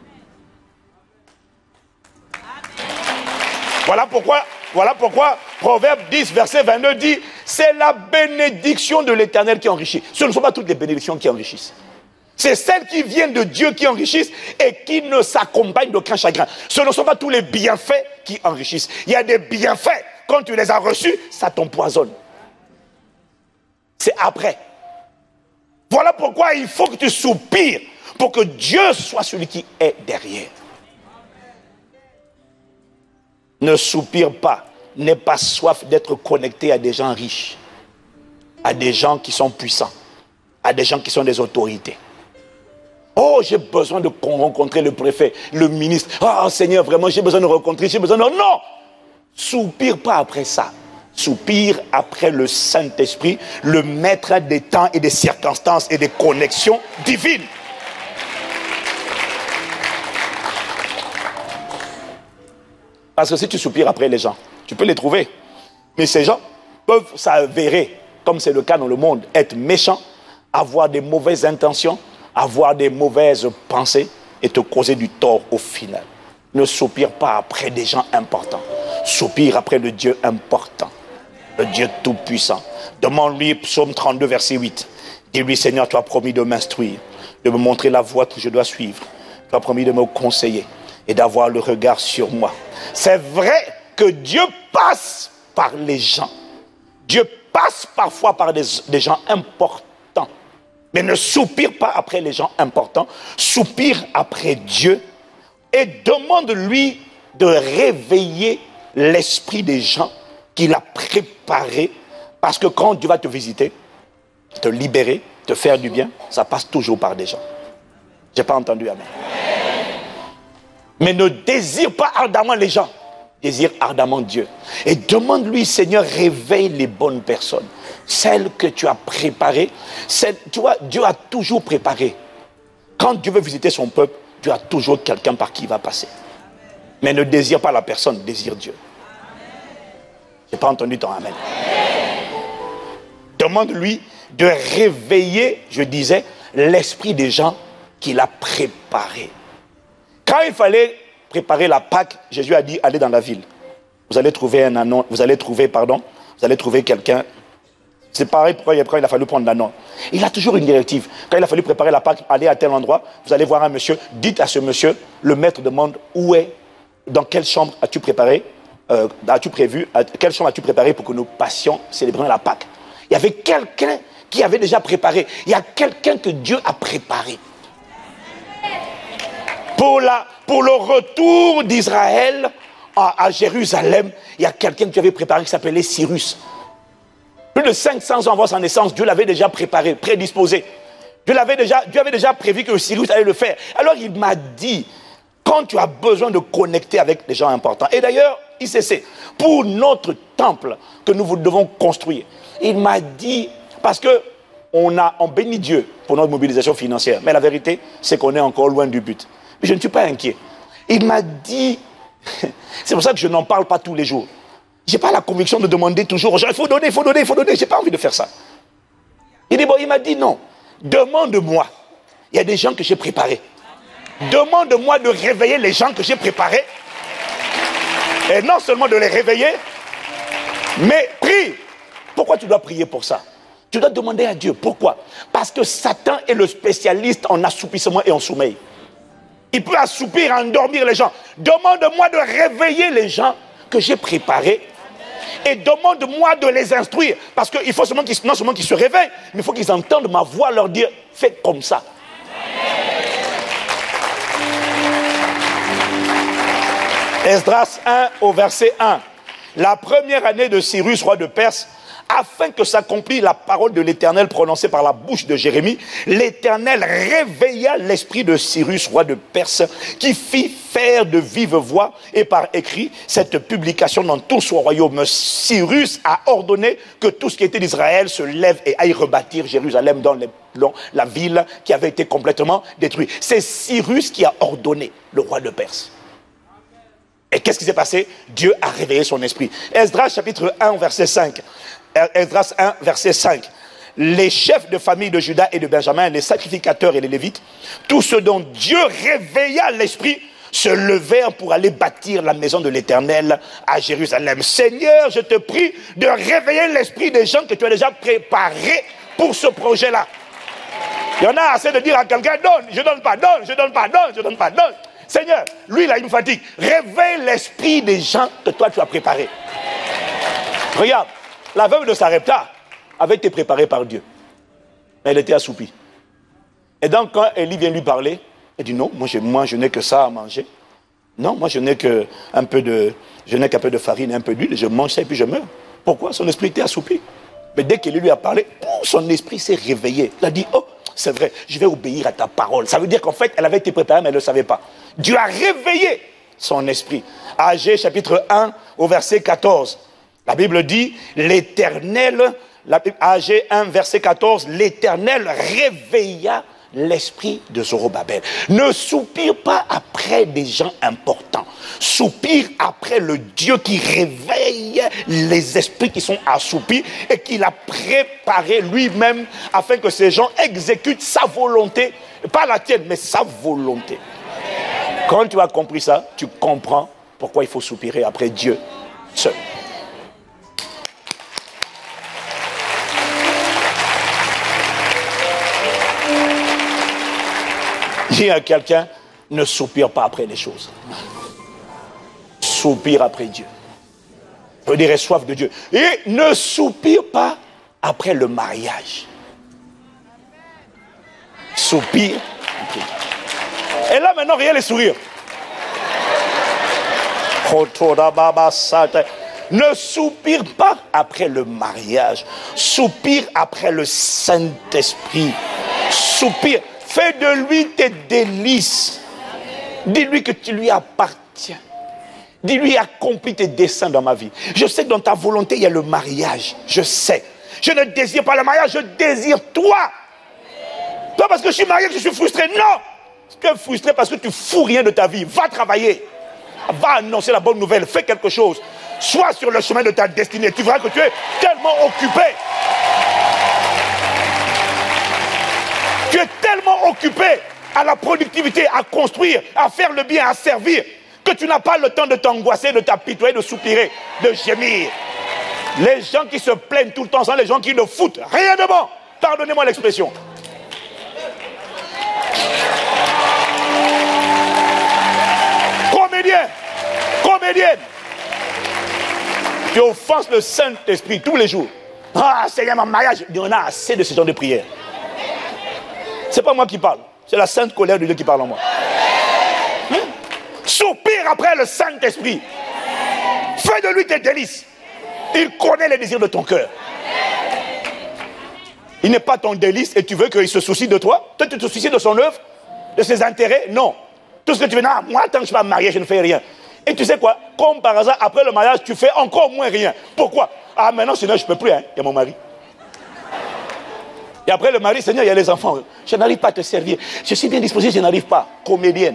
Voilà pourquoi, voilà pourquoi Proverbe dix, verset vingt-deux dit, c'est la bénédiction de l'Éternel qui enrichit. Ce ne sont pas toutes les bénédictions qui enrichissent. C'est celles qui viennent de Dieu qui enrichissent et qui ne s'accompagnent d'aucun chagrin. Ce ne sont pas tous les bienfaits qui enrichissent. Il y a des bienfaits, quand tu les as reçus, ça t'empoisonne. C'est après. Voilà pourquoi il faut que tu soupires pour que Dieu soit celui qui est derrière. Ne soupire pas, n'aie pas soif d'être connecté à des gens riches, à des gens qui sont puissants, à des gens qui sont des autorités. Oh, j'ai besoin de rencontrer le préfet, le ministre. Oh, Seigneur, vraiment, j'ai besoin de rencontrer, j'ai besoin de... Non! soupire pas après ça. Soupire après le Saint-Esprit, le maître des temps et des circonstances et des connexions divines. Parce que si tu soupires après les gens, tu peux les trouver. Mais ces gens peuvent s'avérer, comme c'est le cas dans le monde, être méchants, avoir des mauvaises intentions, avoir des mauvaises pensées et te causer du tort au final. Ne soupire pas après des gens importants. Soupire après le Dieu important, le Dieu tout-puissant. Demande-lui, psaume trente-deux, verset huit. Dis-lui, Seigneur, tu as promis de m'instruire, de me montrer la voie que je dois suivre. Tu as promis de me conseiller et d'avoir le regard sur moi. C'est vrai que Dieu passe par les gens. Dieu passe parfois par des, des gens importants. Mais ne soupire pas après les gens importants. Soupire après Dieu et demande-lui de réveiller l'esprit des gens qu'il a préparés. Parce que quand Dieu va te visiter, te libérer, te faire du bien, ça passe toujours par des gens. Je n'ai pas entendu amen. Mais ne désire pas ardemment les gens. Désire ardemment Dieu. Et demande-lui, Seigneur, réveille les bonnes personnes. Celles que tu as préparées. Celles, tu vois, Dieu a toujours préparé. Quand Dieu veut visiter son peuple, Dieu a toujours quelqu'un par qui il va passer. Mais ne désire pas la personne, désire Dieu. Je n'ai pas entendu ton amen. Demande-lui de réveiller, je disais, l'esprit des gens qu'il a préparés. Quand il fallait préparer la Pâque, Jésus a dit, allez dans la ville. Vous allez trouver un anon, vous allez trouver, pardon, vous allez trouver quelqu'un. C'est pareil pourquoi il a fallu prendre l'anon. Il a toujours une directive. Quand il a fallu préparer la Pâque, allez à tel endroit, vous allez voir un monsieur, dites à ce monsieur, le maître demande où est, dans quelle chambre as-tu préparé, euh, as-tu prévu, à quelle chambre as-tu préparé pour que nous passions célébrer la Pâque. Il y avait quelqu'un qui avait déjà préparé. Il y a quelqu'un que Dieu a préparé. Pour, la, pour le retour d'Israël à, à Jérusalem, il y a quelqu'un qui avait préparé qui s'appelait Cyrus. Plus de cinq cents ans avant sa naissance, Dieu l'avait déjà préparé, prédisposé. Dieu, l'avait déjà, Dieu avait déjà prévu que Cyrus allait le faire. Alors il m'a dit, quand tu as besoin de connecter avec des gens importants, et d'ailleurs, I C C, pour notre temple que nous devons construire, il m'a dit, parce que on a on bénit Dieu pour notre mobilisation financière, mais la vérité, c'est qu'on est encore loin du but. Mais je ne suis pas inquiet. Il m'a dit, c'est pour ça que je n'en parle pas tous les jours. Je n'ai pas la conviction de demander toujours aux gens, il faut donner, il faut donner, il faut donner. Je n'ai pas envie de faire ça. Il dit, bon, il m'a dit non, demande-moi. Il y a des gens que j'ai préparés. Demande-moi de réveiller les gens que j'ai préparés. Et non seulement de les réveiller, mais prie. Pourquoi tu dois prier pour ça? Tu dois demander à Dieu. Pourquoi? Parce que Satan est le spécialiste en assoupissement et en sommeil. Il peut assoupir, endormir les gens. Demande-moi de réveiller les gens que j'ai préparés. Et demande-moi de les instruire. Parce qu'il faut seulement qu'ils, non seulement qu'ils se réveillent, mais il faut qu'ils entendent ma voix leur dire, faites comme ça. Esdras un au verset un. La première année de Cyrus, roi de Perse, afin que s'accomplisse la parole de l'Éternel prononcée par la bouche de Jérémie, l'Éternel réveilla l'esprit de Cyrus, roi de Perse, qui fit faire de vive voix et par écrit cette publication dans tout son royaume. Cyrus a ordonné que tout ce qui était d'Israël se lève et aille rebâtir Jérusalem dans, les, dans la ville qui avait été complètement détruite. C'est Cyrus qui a ordonné, le roi de Perse. Et qu'est-ce qui s'est passé? Dieu a réveillé son esprit. Esdras chapitre un, verset cinq. Esdras un, verset cinq. Les chefs de famille de Juda et de Benjamin, les sacrificateurs et les Lévites, tous ceux dont Dieu réveilla l'esprit, se levèrent pour aller bâtir la maison de l'Éternel à Jérusalem. Seigneur, je te prie de réveiller l'esprit des gens que tu as déjà préparés pour ce projet-là. Il y en a assez de dire à quelqu'un, donne, je donne pas, donne, je donne pas, donne, je donne pas, donne. Seigneur, lui là, il me fatigue. Réveille l'esprit des gens que toi tu as préparés. Regarde, la veuve de Sarepta avait été préparée par Dieu. Mais elle était assoupie. Et donc quand Élie vient lui parler, elle dit non, moi je, moi, je n'ai que ça à manger. Non, moi je n'ai qu'un peu de, je n'ai qu'un peu de farine et un peu d'huile, je mange ça et puis je meurs. Pourquoi? Son esprit était assoupi. Mais dès qu'Élie lui a parlé, son esprit s'est réveillé. Il a dit, oh, c'est vrai, je vais obéir à ta parole. Ça veut dire qu'en fait, elle avait été préparée, mais elle ne le savait pas. Dieu a réveillé son esprit. Agé chapitre un au verset quatorze. La Bible dit, l'Éternel, Agé un verset quatorze, l'Éternel réveilla l'esprit de Zorobabel. Ne soupire pas après des gens importants. Soupire après le Dieu qui réveille les esprits qui sont assoupis et qui l'a préparé lui-même afin que ces gens exécutent sa volonté. Pas la tienne, mais sa volonté. Quand tu as compris ça, tu comprends pourquoi il faut soupirer après Dieu seul. Dis à quelqu'un, ne soupire pas après les choses. Soupire après Dieu. Je veux dire, soif de Dieu. Et ne soupire pas après le mariage. Soupire après Dieu. Et là maintenant, rien les sourires. Ne soupire pas après le mariage. Soupire après le Saint-Esprit. Soupire. Fais de lui tes délices. Dis-lui que tu lui appartiens. Dis-lui, accomplis tes desseins dans ma vie. Je sais que dans ta volonté, il y a le mariage. Je sais. Je ne désire pas le mariage, je désire toi. Pas parce que je suis marié que je suis frustré. Non. Tu es frustré parce que tu fous rien de ta vie. Va travailler. Va annoncer la bonne nouvelle. Fais quelque chose. Sois sur le chemin de ta destinée. Tu verras que tu es tellement occupé. Tu es tellement occupé à la productivité, à construire, à faire le bien, à servir, que tu n'as pas le temps de t'angoisser, de t'apitoyer, de soupirer, de gémir. Les gens qui se plaignent tout le temps sont les gens qui ne foutent rien de bon. Pardonnez-moi l'expression. Comédien, comédienne, tu offenses le Saint-Esprit tous les jours. Ah, Seigneur, mon mariage, il y en a assez de ce genre de prières. Ce n'est pas moi qui parle, c'est la sainte colère de Dieu qui parle en moi. Hein? Soupire après le Saint-Esprit. Fais de lui tes délices. Il connaît les désirs de ton cœur. Il n'est pas ton délice et tu veux qu'il se soucie de toi. Toi, tu te soucies de son œuvre, de ses intérêts. Non. Tout ce que tu veux, non, moi, tant que je ne suis pas marié, je ne fais rien. Et tu sais quoi? Comme par hasard, après le mariage, tu fais encore moins rien. Pourquoi? Ah, maintenant, sinon, je ne peux plus. Hein. Il y a mon mari. Et après le mari, Seigneur, il y a les enfants. Je n'arrive pas à te servir. Je suis bien disposé, je n'arrive pas. Comédienne.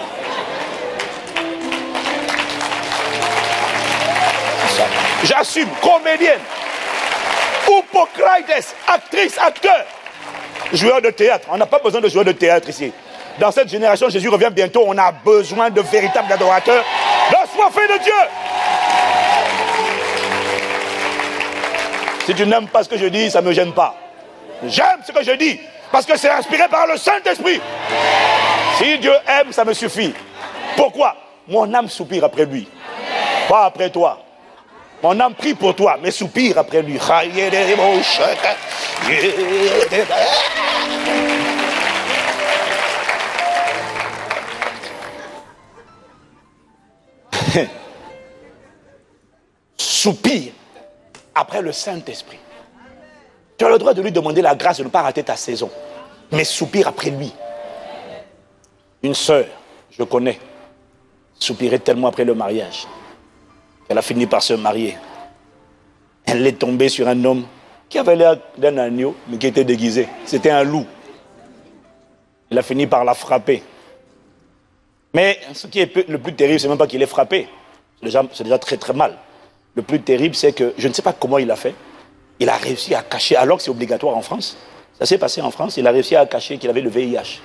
J'assume, comédienne. Hippocrates, actrice, acteur. Joueur de théâtre. On n'a pas besoin de joueurs de théâtre ici. Dans cette génération, Jésus revient bientôt. On a besoin de véritables adorateurs. D'assoiffés de Dieu. Si tu n'aimes pas ce que je dis, ça ne me gêne pas. J'aime ce que je dis, parce que c'est inspiré par le Saint-Esprit. Si Dieu aime, ça me suffit. Pourquoi? Mon âme soupire après lui, pas après toi. Mon âme prie pour toi, mais soupire après lui. Soupire après le Saint-Esprit. Tu as le droit de lui demander la grâce de ne pas rater ta saison. Mais soupire après lui. Une sœur, je connais, soupirait tellement après le mariage qu'elle a fini par se marier. Elle est tombée sur un homme qui avait l'air d'un agneau, mais qui était déguisé. C'était un loup. Il a fini par la frapper. Mais ce qui est le plus terrible, c'est même pas qu'il ait frappé. C'est déjà, c'est déjà très très mal. Le plus terrible, c'est que je ne sais pas comment il a fait. Il a réussi à cacher, alors que c'est obligatoire en France. Ça s'est passé en France, il a réussi à cacher qu'il avait le V I H.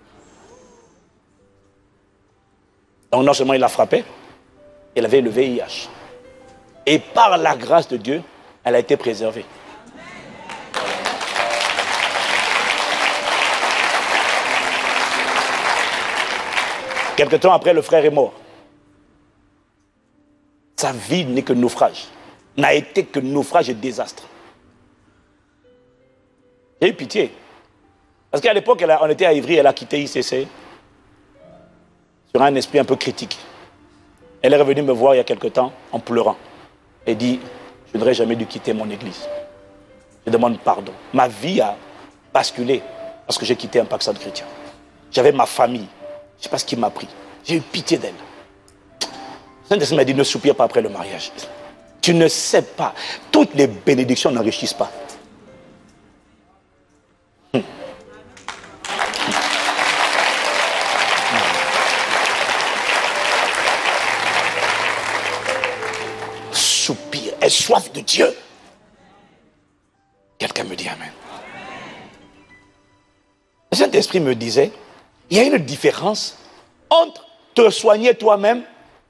Donc non seulement il l'a frappé, il avait le V I H. Et par la grâce de Dieu, elle a été préservée. Quelque temps après, le frère est mort. Sa vie n'est que naufrage. N'a été que naufrage et désastre. J'ai eu pitié. Parce qu'à l'époque, on était à Ivry, elle a quitté I C C sur un esprit un peu critique. Elle est revenue me voir il y a quelque temps en pleurant. Elle dit, je n'aurais jamais dû quitter mon église. Je demande pardon. Ma vie a basculé parce que j'ai quitté un Pakistan chrétien. J'avais ma famille. Je ne sais pas ce qui m'a pris. J'ai eu pitié d'elle. Saint-Esprit m'a dit, ne soupire pas après le mariage. Tu ne sais pas. Toutes les bénédictions n'enrichissent pas. Hum. Soupire, aie soif de Dieu. Quelqu'un me dit amen. Le Saint-Esprit me disait, il y a une différence entre te soigner toi-même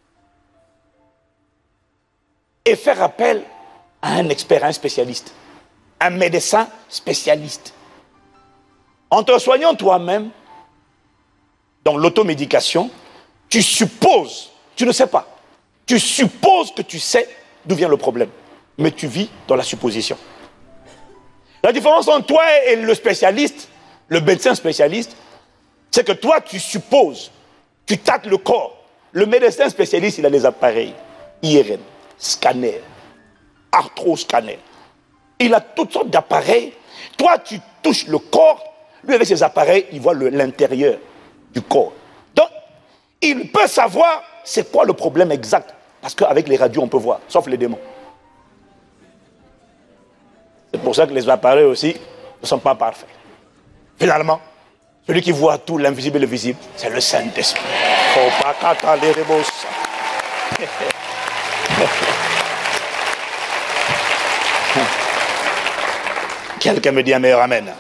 et faire appel à un expert, un spécialiste, un médecin spécialiste. En te soignant toi-même, dans l'automédication, tu supposes, tu ne sais pas, tu supposes que tu sais d'où vient le problème, mais tu vis dans la supposition. La différence entre toi et le spécialiste, le médecin spécialiste, c'est que toi tu supposes, tu tâtes le corps. Le médecin spécialiste, il a les appareils, I R M, scanner, arthroscanner. Il a toutes sortes d'appareils. Toi, tu touches le corps. Lui, avec ses appareils, il voit l'intérieur du corps. Donc, il peut savoir c'est quoi le problème exact. Parce qu'avec les radios, on peut voir, sauf les démons. C'est pour ça que les appareils aussi ne sont pas parfaits. Finalement, celui qui voit tout, l'invisible et le visible, c'est le Saint-Esprit. Quelqu'un me dit un meilleur amen.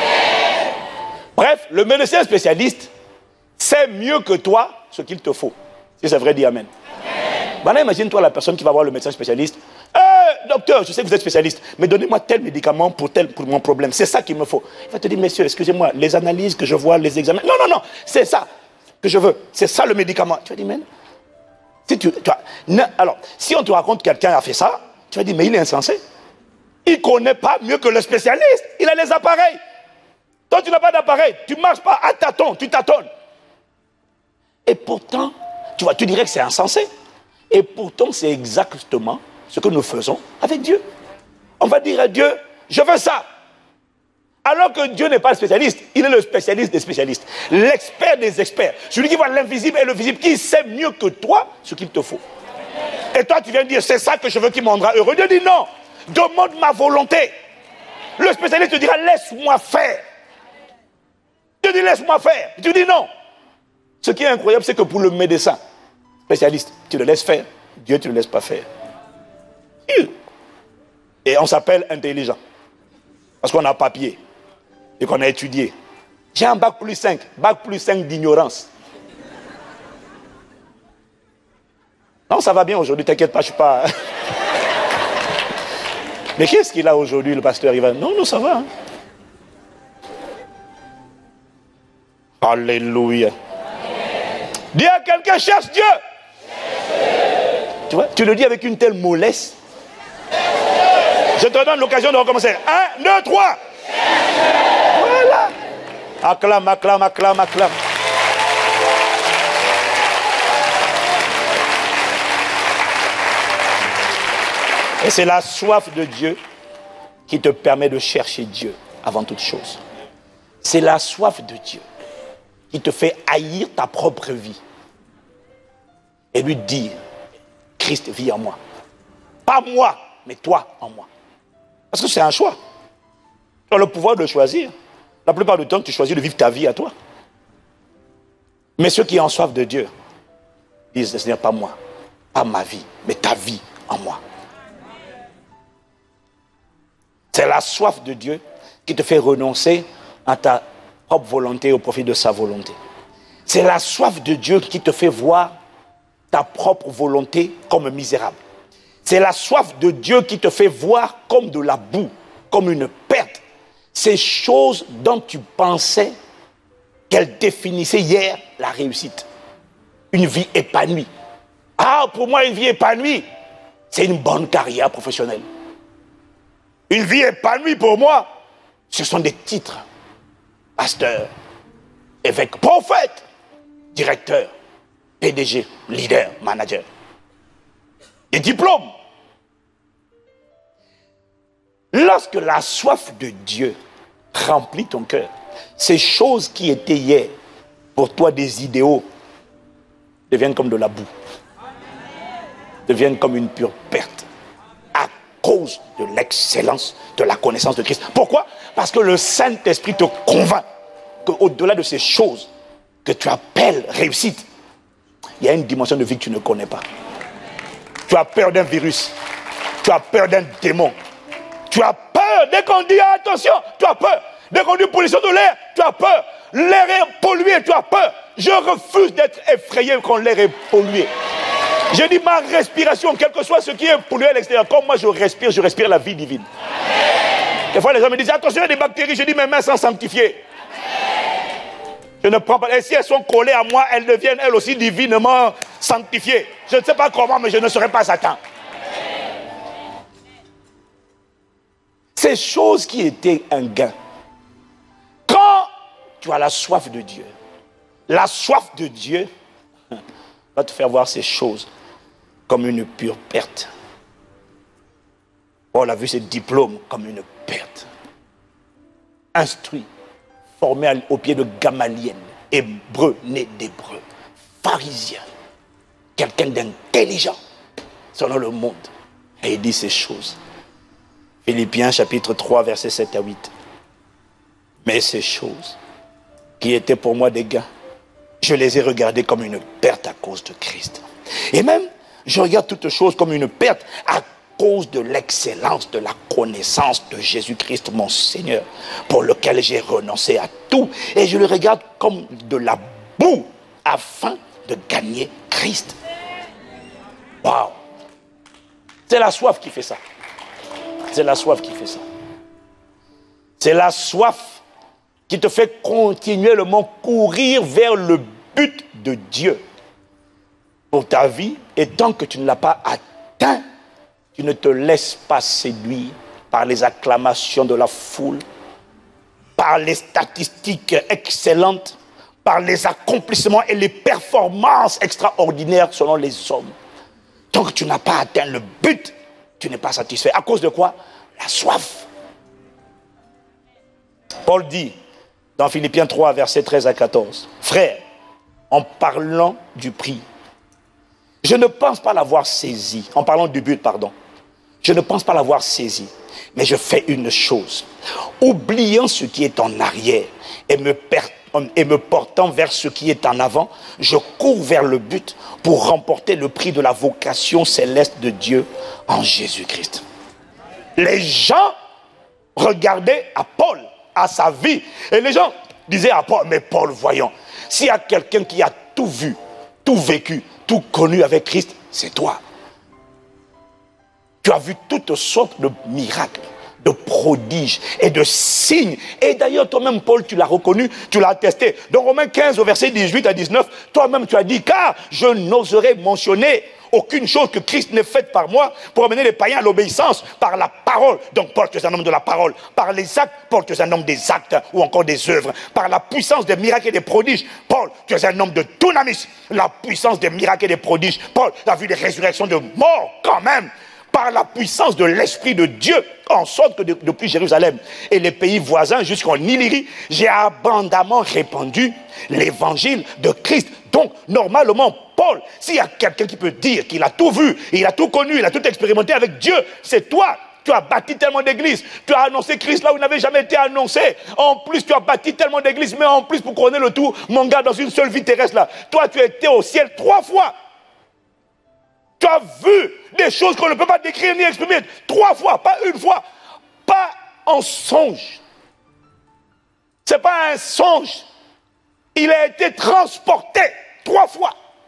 Bref, le médecin spécialiste sait mieux que toi ce qu'il te faut. Si c'est vrai, dis amen. Maintenant, imagine-toi la personne qui va voir le médecin spécialiste. Eh, docteur, je sais que vous êtes spécialiste, mais donnez-moi tel médicament pour tel pour mon problème. C'est ça qu'il me faut. Il va te dire, messieurs, excusez-moi, les analyses que je vois, les examens. Non, non, non, c'est ça que je veux. C'est ça le médicament. Tu vas dire, mais si tu, tu as, alors, si on te raconte quelqu'un a fait ça, tu vas dire, mais il est insensé. Il ne connaît pas mieux que le spécialiste. Il a les appareils. Toi, tu n'as pas d'appareil. Tu ne marches pas à tâtons, tu tâtonnes. Et pourtant, tu vois, tu dirais que c'est insensé. Et pourtant, c'est exactement ce que nous faisons avec Dieu. On va dire à Dieu, je veux ça. Alors que Dieu n'est pas le spécialiste, il est le spécialiste des spécialistes. L'expert des experts. Celui qui voit l'invisible et le visible, qui sait mieux que toi ce qu'il te faut. Et toi, tu viens dire, c'est ça que je veux qui me rendra heureux. Dieu dit non, demande ma volonté. Le spécialiste te dira, laisse-moi faire. Dieu dit, laisse-moi faire. Tu dis non. Ce qui est incroyable, c'est que pour le médecin spécialiste, tu le laisses faire. Dieu, tu ne le laisses pas faire. Et on s'appelle intelligent. Parce qu'on a papier. Et qu'on a étudié. J'ai un bac plus cinq. Bac plus cinq d'ignorance. Non, ça va bien aujourd'hui, t'inquiète pas, je suis pas... Mais qu'est-ce qu'il a aujourd'hui, le pasteur Ivan? Non, non, ça va. Hein? Alléluia. Dis à quelqu'un, cherche Dieu. Tu vois, tu le dis avec une telle mollesse. Je te donne l'occasion de recommencer. Un, deux, trois. Voilà. Acclame, acclame, acclame, acclame. Et c'est la soif de Dieu qui te permet de chercher Dieu avant toute chose. C'est la soif de Dieu qui te fait haïr ta propre vie et lui dire, Christ vit en moi. Pas moi, mais toi en moi. Parce que c'est un choix. Tu as le pouvoir de choisir. La plupart du temps, tu choisis de vivre ta vie à toi. Mais ceux qui ont soif de Dieu disent, Seigneur, pas moi, pas ma vie, mais ta vie en moi. C'est la soif de Dieu qui te fait renoncer à ta propre volonté au profit de sa volonté. C'est la soif de Dieu qui te fait voir ta propre volonté comme misérable. C'est la soif de Dieu qui te fait voir comme de la boue, comme une perte. Ces choses dont tu pensais qu'elles définissaient hier la réussite. Une vie épanouie. Ah, pour moi, une vie épanouie, c'est une bonne carrière professionnelle. Une vie épanouie pour moi, ce sont des titres. Pasteur, évêque, prophète, directeur, P D G, leader, manager. Des diplômes. Lorsque la soif de Dieu remplit ton cœur, ces choses qui étaient hier pour toi des idéaux deviennent comme de la boue. deviennent comme une pure perte à cause de l'excellence de la connaissance de Christ. Pourquoi? Parce que le Saint-Esprit te convainc qu'au-delà de ces choses que tu appelles réussite, il y a une dimension de vie que tu ne connais pas. Tu as peur d'un virus, tu as peur d'un démon, tu as peur dès qu'on dit attention, tu as peur. Dès qu'on dit pollution de l'air, tu as peur. L'air est pollué, tu as peur. Je refuse d'être effrayé quand l'air est pollué. Je dis ma respiration, quel que soit ce qui est pollué à l'extérieur, comme moi je respire, je respire la vie divine. Des fois les gens me disent attention, il y a des bactéries, je dis mes mains sont sanctifiées. Je ne prends pas. Et si elles sont collées à moi, elles deviennent elles aussi divinement sanctifiées. Je ne sais pas comment, mais je ne serai pas Satan. Ces choses qui étaient un gain. Quand tu as la soif de Dieu, la soif de Dieu va te faire voir ces choses comme une pure perte. On a vu ces diplômes comme une perte. Instruit, formé au pied de Gamaliel, hébreu, né d'hébreu, pharisien, quelqu'un d'intelligent selon le monde. Et il dit ces choses. Philippiens chapitre trois, versets sept à huit. Mais ces choses qui étaient pour moi des gains, je les ai regardées comme une perte à cause de Christ. Et même, je regarde toutes choses comme une perte à cause de l'excellence de la connaissance de Jésus-Christ, mon Seigneur, pour lequel j'ai renoncé à tout. Et je le regarde comme de la boue afin de gagner Christ. Waouh! C'est la soif qui fait ça. C'est la soif qui fait ça. C'est la soif qui te fait continuellement courir vers le but de Dieu pour ta vie. Et tant que tu ne l'as pas atteint, tu ne te laisses pas séduire par les acclamations de la foule, par les statistiques excellentes, par les accomplissements et les performances extraordinaires selon les hommes. Tant que tu n'as pas atteint le but, tu n'es pas satisfait. À cause de quoi? La soif. Paul dit dans Philippiens trois, versets treize à quatorze, « Frères, en parlant du prix, je ne pense pas l'avoir saisi, en parlant du but, pardon, je ne pense pas l'avoir saisi, mais je fais une chose, oubliant ce qui est en arrière et me, et me portant vers ce qui est en avant, je cours vers le but pour remporter le prix de la vocation céleste de Dieu en Jésus-Christ. » Les gens regardaient à Paul, à sa vie, et les gens disaient à Paul, mais Paul, voyons, s'il y a quelqu'un qui a tout vu, tout vécu, tout connu avec Christ, c'est toi. Tu as vu toutes sortes de miracles, de prodiges et de signes. Et d'ailleurs, toi-même, Paul, tu l'as reconnu, tu l'as attesté. Dans Romains quinze, au verset dix-huit à dix-neuf, toi-même, tu as dit, car je n'oserais mentionner aucune chose que Christ n'ait faite par moi pour amener les païens à l'obéissance par la parole. Donc, Paul, tu es un homme de la parole. Par les actes, Paul, tu es un homme des actes ou encore des œuvres. Par la puissance des miracles et des prodiges, Paul, tu es un homme de dunamis. La puissance des miracles et des prodiges, Paul, tu as vu des résurrections de morts quand même. Par la puissance de l'Esprit de Dieu, en sorte que de, depuis Jérusalem et les pays voisins jusqu'en Illyrie, j'ai abondamment répandu l'évangile de Christ. Donc, normalement, Paul, s'il y a quelqu'un qui peut dire qu'il a tout vu, il a tout connu, il a tout expérimenté avec Dieu, c'est toi. Tu as bâti tellement d'églises, tu as annoncé Christ là où il n'avait jamais été annoncé. En plus, tu as bâti tellement d'églises, mais en plus, pour couronner le tout, mon gars, dans une seule vie terrestre là, toi, tu étais au ciel trois fois. Tu as vu des choses qu'on ne peut pas décrire ni exprimer. Trois fois, pas une fois. Pas en songe. Ce n'est pas un songe. Il a été transporté trois fois.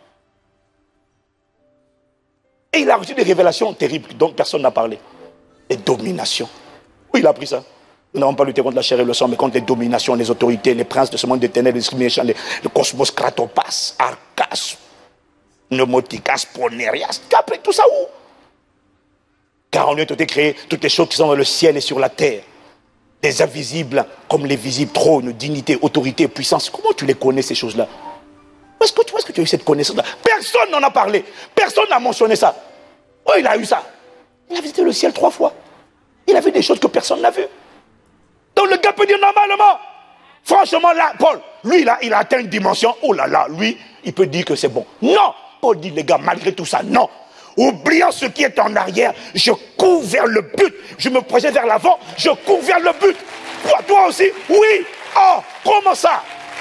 Et il a reçu des révélations terribles dont personne n'a parlé. Les dominations. Où il a appris ça? Nous n'avons pas lutté contre la chair et le sang, mais contre les dominations, les autorités, les princes de ce monde des ténèbres, les méchants, le cosmos, Kratopas, Arcas, Pneumoticas, Ponerias. Tu as appris tout ça où? Car en lui ont été créées toutes les choses qui sont dans le ciel et sur la terre. Les invisibles comme les visibles, trône, dignité, autorité, puissance. Comment tu les connais ces choses-là? Où est-ce que, où est-ce que tu as eu cette connaissance-là? Personne n'en a parlé. Personne n'a mentionné ça. Oh, il a eu ça. Il a visité le ciel trois fois. Il a vu des choses que personne n'a vues. Donc le gars peut dire normalement, franchement là, Paul, lui il a, il a atteint une dimension, oh là là, lui, il peut dire que c'est bon. Non, Paul dit les gars, malgré tout ça, non. oubliant ce qui est en arrière, je cours vers le but. Je me projette vers l'avant, je cours vers le but. Toi, toi aussi? Oui. Oh, comment ça?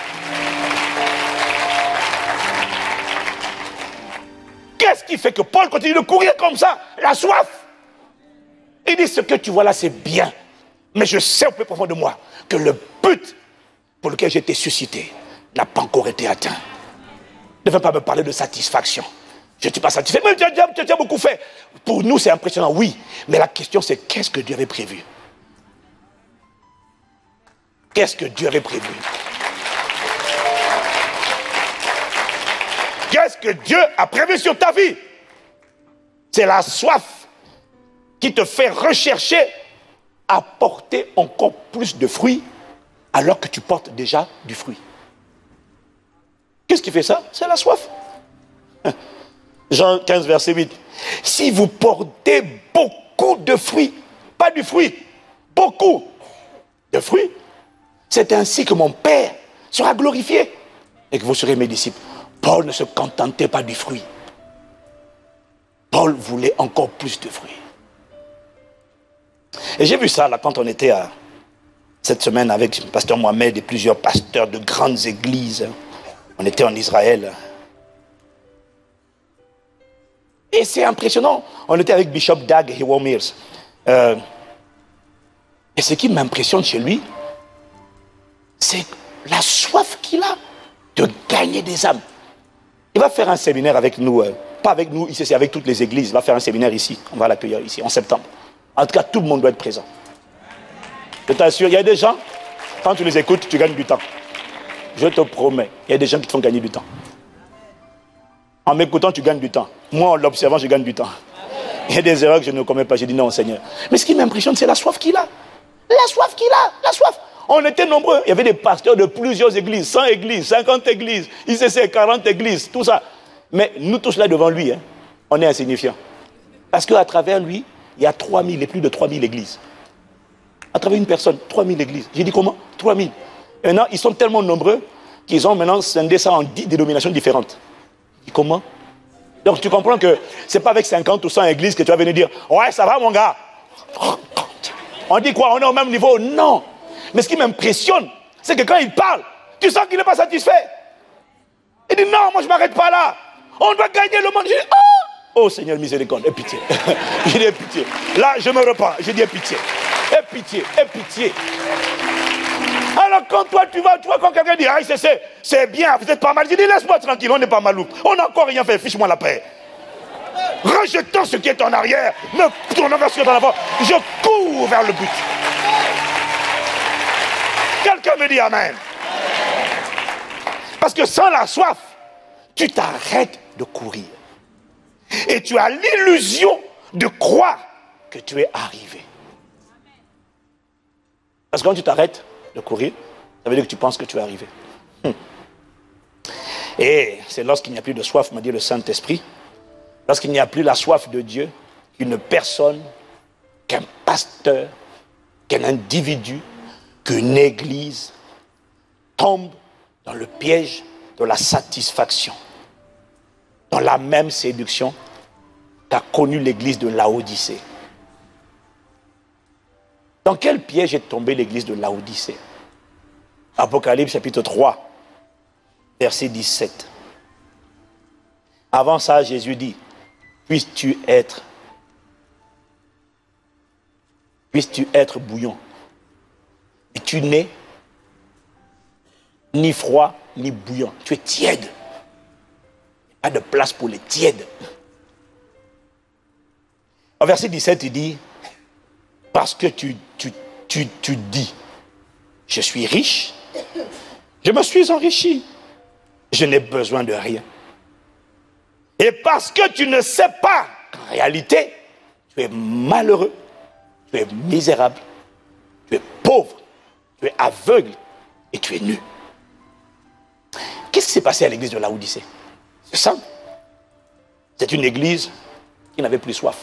Qu'est-ce qui fait que Paul continue de courir comme ça? La soif. Il dit, ce que tu vois là, c'est bien. Mais je sais au plus profond de moi que le but pour lequel j'ai été suscité n'a pas encore été atteint. Ne veux pas me parler de satisfaction. Je ne suis pas satisfait. Mais tu as, tu as beaucoup fait. Pour nous, c'est impressionnant, oui. Mais la question, c'est qu'est-ce que Dieu avait prévu? Qu'est-ce que Dieu avait prévu? Qu'est-ce que Dieu a prévu sur ta vie? C'est la soif qui te fait rechercher à porter encore plus de fruits alors que tu portes déjà du fruit. Qu'est-ce qui fait ça? C'est la soif. Jean quinze, verset huit. Si vous portez beaucoup de fruits, pas du fruit, beaucoup de fruits, c'est ainsi que mon Père sera glorifié et que vous serez mes disciples. Paul ne se contentait pas du fruit. Paul voulait encore plus de fruits. Et j'ai vu ça là quand on était à, cette semaine avec le pasteur Mohamed et plusieurs pasteurs de grandes églises. On était en Israël. Et c'est impressionnant. On était avec Bishop Dag Hewell-Mills. Euh, et ce qui m'impressionne chez lui, c'est la soif qu'il a de gagner des âmes. Il va faire un séminaire avec nous, euh, pas avec nous ici, c'est avec toutes les églises. Il va faire un séminaire ici. On va l'accueillir ici, en septembre. En tout cas, tout le monde doit être présent. Je t'assure, il y a des gens, quand tu les écoutes, tu gagnes du temps. Je te promets, il y a des gens qui te font gagner du temps. En m'écoutant, tu gagnes du temps. Moi, en l'observant, je gagne du temps. Il y a des erreurs que je ne commets pas. J'ai dit non, Seigneur. Mais ce qui m'impressionne, c'est la soif qu'il a. La soif qu'il a, la soif. On était nombreux. Il y avait des pasteurs de plusieurs églises, cent églises, cinquante églises, I C C, quarante églises, tout ça. Mais nous tous là devant lui, hein, on est insignifiants. Parce qu'à travers lui, il y a trois mille et plus de trois mille églises. À travers une personne, trois mille églises. J'ai dit comment? trois mille. Maintenant, ils sont tellement nombreux qu'ils ont maintenant scindé ça en dix dénominations différentes. J'ai dit comment? Donc tu comprends que ce n'est pas avec cinquante ou cent églises que tu vas venir dire « Ouais, ça va mon gars ». On dit quoi? On est au même niveau? Non. Mais ce qui m'impressionne, c'est que quand il parle, tu sens qu'il n'est pas satisfait. Il dit non, moi je ne m'arrête pas là. On doit gagner le monde. Je dis oh, oh Seigneur miséricorde, aie pitié. Je dis aie pitié. Là, je me reprends. Je dis aie pitié. Aie pitié, aie pitié. Alors quand toi tu vas, tu vois quand quelqu'un dit ah c'est, c'est bien, vous êtes pas mal. Je dis laisse-moi tranquille, on n'est pas malou. On n'a encore rien fait, fiche-moi la paix. Rejetant ce qui est en arrière, me tournant vers ce qui est en avant, je cours vers le but. Quelqu'un me dit amen. Parce que sans la soif, tu t'arrêtes de courir. Et tu as l'illusion de croire que tu es arrivé. Parce que quand tu t'arrêtes de courir, ça veut dire que tu penses que tu es arrivé. Hum. Et c'est lorsqu'il n'y a plus de soif, m'a dit le Saint-Esprit, lorsqu'il n'y a plus la soif de Dieu, qu'une personne, qu'un pasteur, qu'un individu, qu'une église tombe dans le piège de la satisfaction, dans la même séduction qu'a connue l'église de Laodicée. Dans quel piège est tombée l'église de Laodicée? Apocalypse chapitre trois, verset dix-sept. Avant ça, Jésus dit, puisses-tu être, puisses-tu être bouillon. Et tu n'es ni froid, ni bouillant. Tu es tiède. Il n'y a pas de place pour les tièdes. Au verset dix-sept, il dit, parce que tu, tu, tu, tu dis, je suis riche, je me suis enrichi, je n'ai besoin de rien. Et parce que tu ne sais pas qu'en réalité, tu es malheureux, tu es misérable, tu es pauvre, tu es aveugle et tu es nu. Qu'est-ce qui s'est passé à l'église de Laodicée? C'est simple. C'est une église qui n'avait plus soif.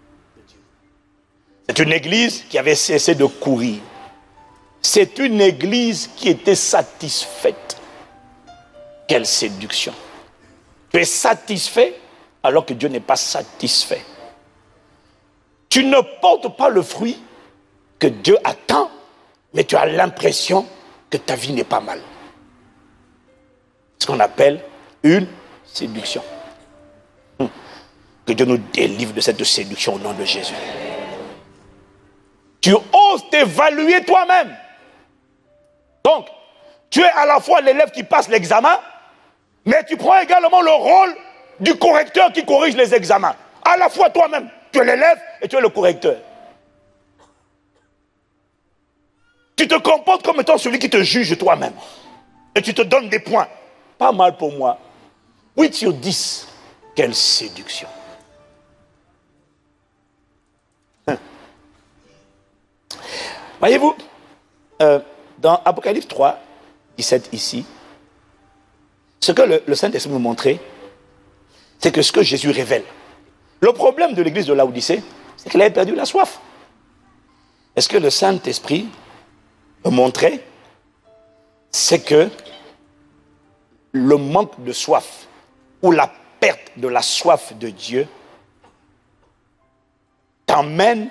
C'est une église qui avait cessé de courir. C'est une église qui était satisfaite. Quelle séduction. Tu es satisfait alors que Dieu n'est pas satisfait. Tu ne portes pas le fruit que Dieu attend, mais tu as l'impression que ta vie n'est pas mal. Ce qu'on appelle une séduction. Que Dieu nous délivre de cette séduction au nom de Jésus. Tu oses t'évaluer toi-même. Donc, tu es à la fois l'élève qui passe l'examen, mais tu prends également le rôle du correcteur qui corrige les examens. À la fois toi-même, tu es l'élève et tu es le correcteur. Tu te comportes comme étant celui qui te juge toi-même. Et tu te donnes des points. Pas mal pour moi. huit sur dix. Quelle séduction. Hein. Voyez-vous, euh, dans Apocalypse trois, dix-sept ici, ce que le, le Saint-Esprit nous montrait, c'est que ce que Jésus révèle. Le problème de l'église de Laodicée, c'est qu'elle avait perdu la soif. Est-ce que le Saint-Esprit me montrait, c'est que le manque de soif ou la perte de la soif de Dieu t'emmène,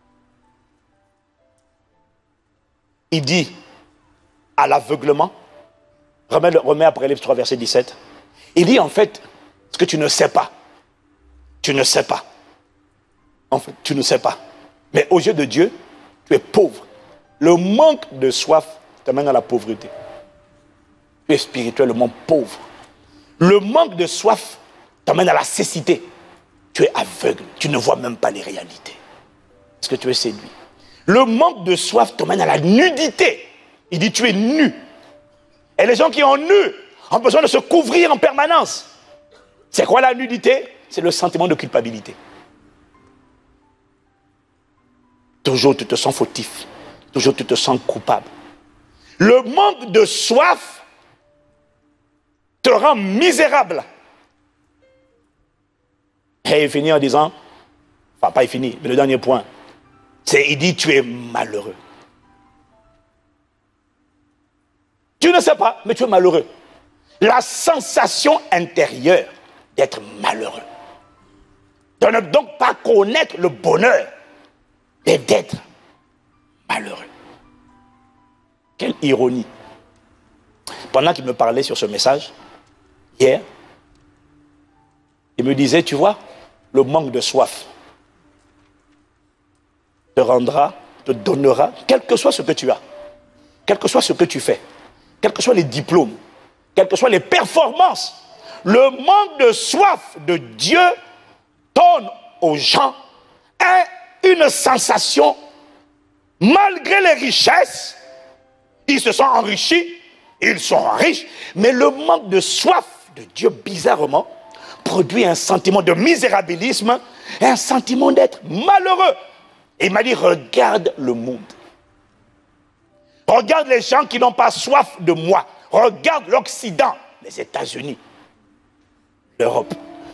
il dit, à l'aveuglement. Remets, remets Apocalypse trois, verset dix-sept. Il dit en fait, ce que tu ne sais pas, tu ne sais pas. En fait, tu ne sais pas. Mais aux yeux de Dieu, tu es pauvre. Le manque de soif t'amène à la pauvreté. Tu es spirituellement pauvre. Le manque de soif t'amène à la cécité. Tu es aveugle. Tu ne vois même pas les réalités. Parce que tu es séduit. Le manque de soif t'amène à la nudité. Il dit tu es nu. Et les gens qui ont nu ont besoin de se couvrir en permanence. C'est quoi la nudité? C'est le sentiment de culpabilité. Toujours tu te sens fautif. Toujours tu te sens coupable. Le manque de soif te rend misérable. Et il finit en disant, enfin pas il finit, mais le dernier point, c'est il dit tu es malheureux. Tu ne sais pas, mais tu es malheureux. La sensation intérieure d'être malheureux. De ne donc pas connaître le bonheur, mais d'être malheureux. Quelle ironie. Pendant qu'il me parlait sur ce message, hier, il me disait, tu vois, le manque de soif te rendra, te donnera, quel que soit ce que tu as, quel que soit ce que tu fais, quels que soient les diplômes, quelles que soient les performances, le manque de soif de Dieu donne aux gens un, une sensation, malgré les richesses, ils se sont enrichis, ils sont riches, mais le manque de soif de Dieu, bizarrement, produit un sentiment de misérabilisme, un sentiment d'être malheureux. Et il m'a dit, regarde le monde. Regarde les gens qui n'ont pas soif de moi. Regarde l'Occident, les États-Unis, l'Europe.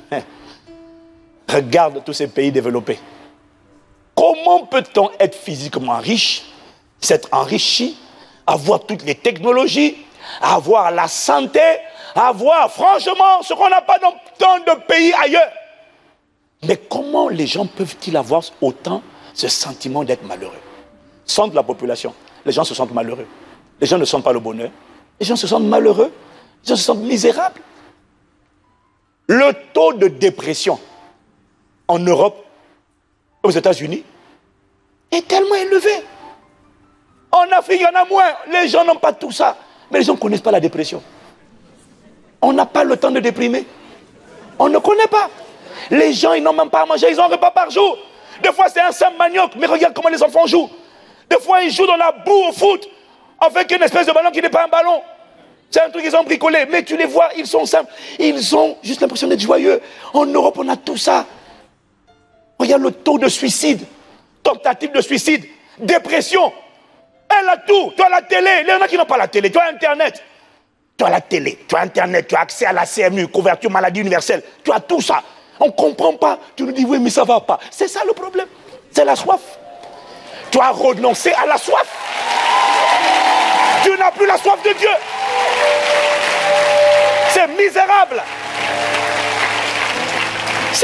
Regarde tous ces pays développés. Comment peut-on être physiquement riche, s'être enrichi, avoir toutes les technologies, avoir la santé, avoir franchement ce qu'on n'a pas dans tant de pays ailleurs? Mais comment les gens peuvent-ils avoir autant ce sentiment d'être malheureux? Centre de la population, les gens se sentent malheureux. Les gens ne sentent pas le bonheur. Les gens se sentent malheureux. Les gens se sentent misérables. Le taux de dépression en Europe, aux États-Unis, est tellement élevé. En Afrique, il y en a moins. Les gens n'ont pas tout ça. Mais les gens ne connaissent pas la dépression. On n'a pas le temps de déprimer. On ne connaît pas. Les gens, ils n'ont même pas à manger. Ils ont un repas par jour. Des fois, c'est un simple manioc. Mais regarde comment les enfants jouent. Des fois, ils jouent dans la boue au foot avec une espèce de ballon qui n'est pas un ballon. C'est un truc qu'ils ont bricolé. Mais tu les vois, ils sont simples. Ils ont juste l'impression d'être joyeux. En Europe, on a tout ça. Regarde le taux de suicide. Tentative de suicide. Dépression. Elle a tout. Tu as la télé. Il y en a qui n'ont pas la télé. Tu as Internet. Tu as la télé. Tu as Internet. Tu as accès à la C M U, couverture maladie universelle. Tu as tout ça. On ne comprend pas. Tu nous dis, oui, mais ça ne va pas. C'est ça le problème. C'est la soif. Tu as renoncé à la soif. Tu n'as plus la soif de Dieu. C'est misérable.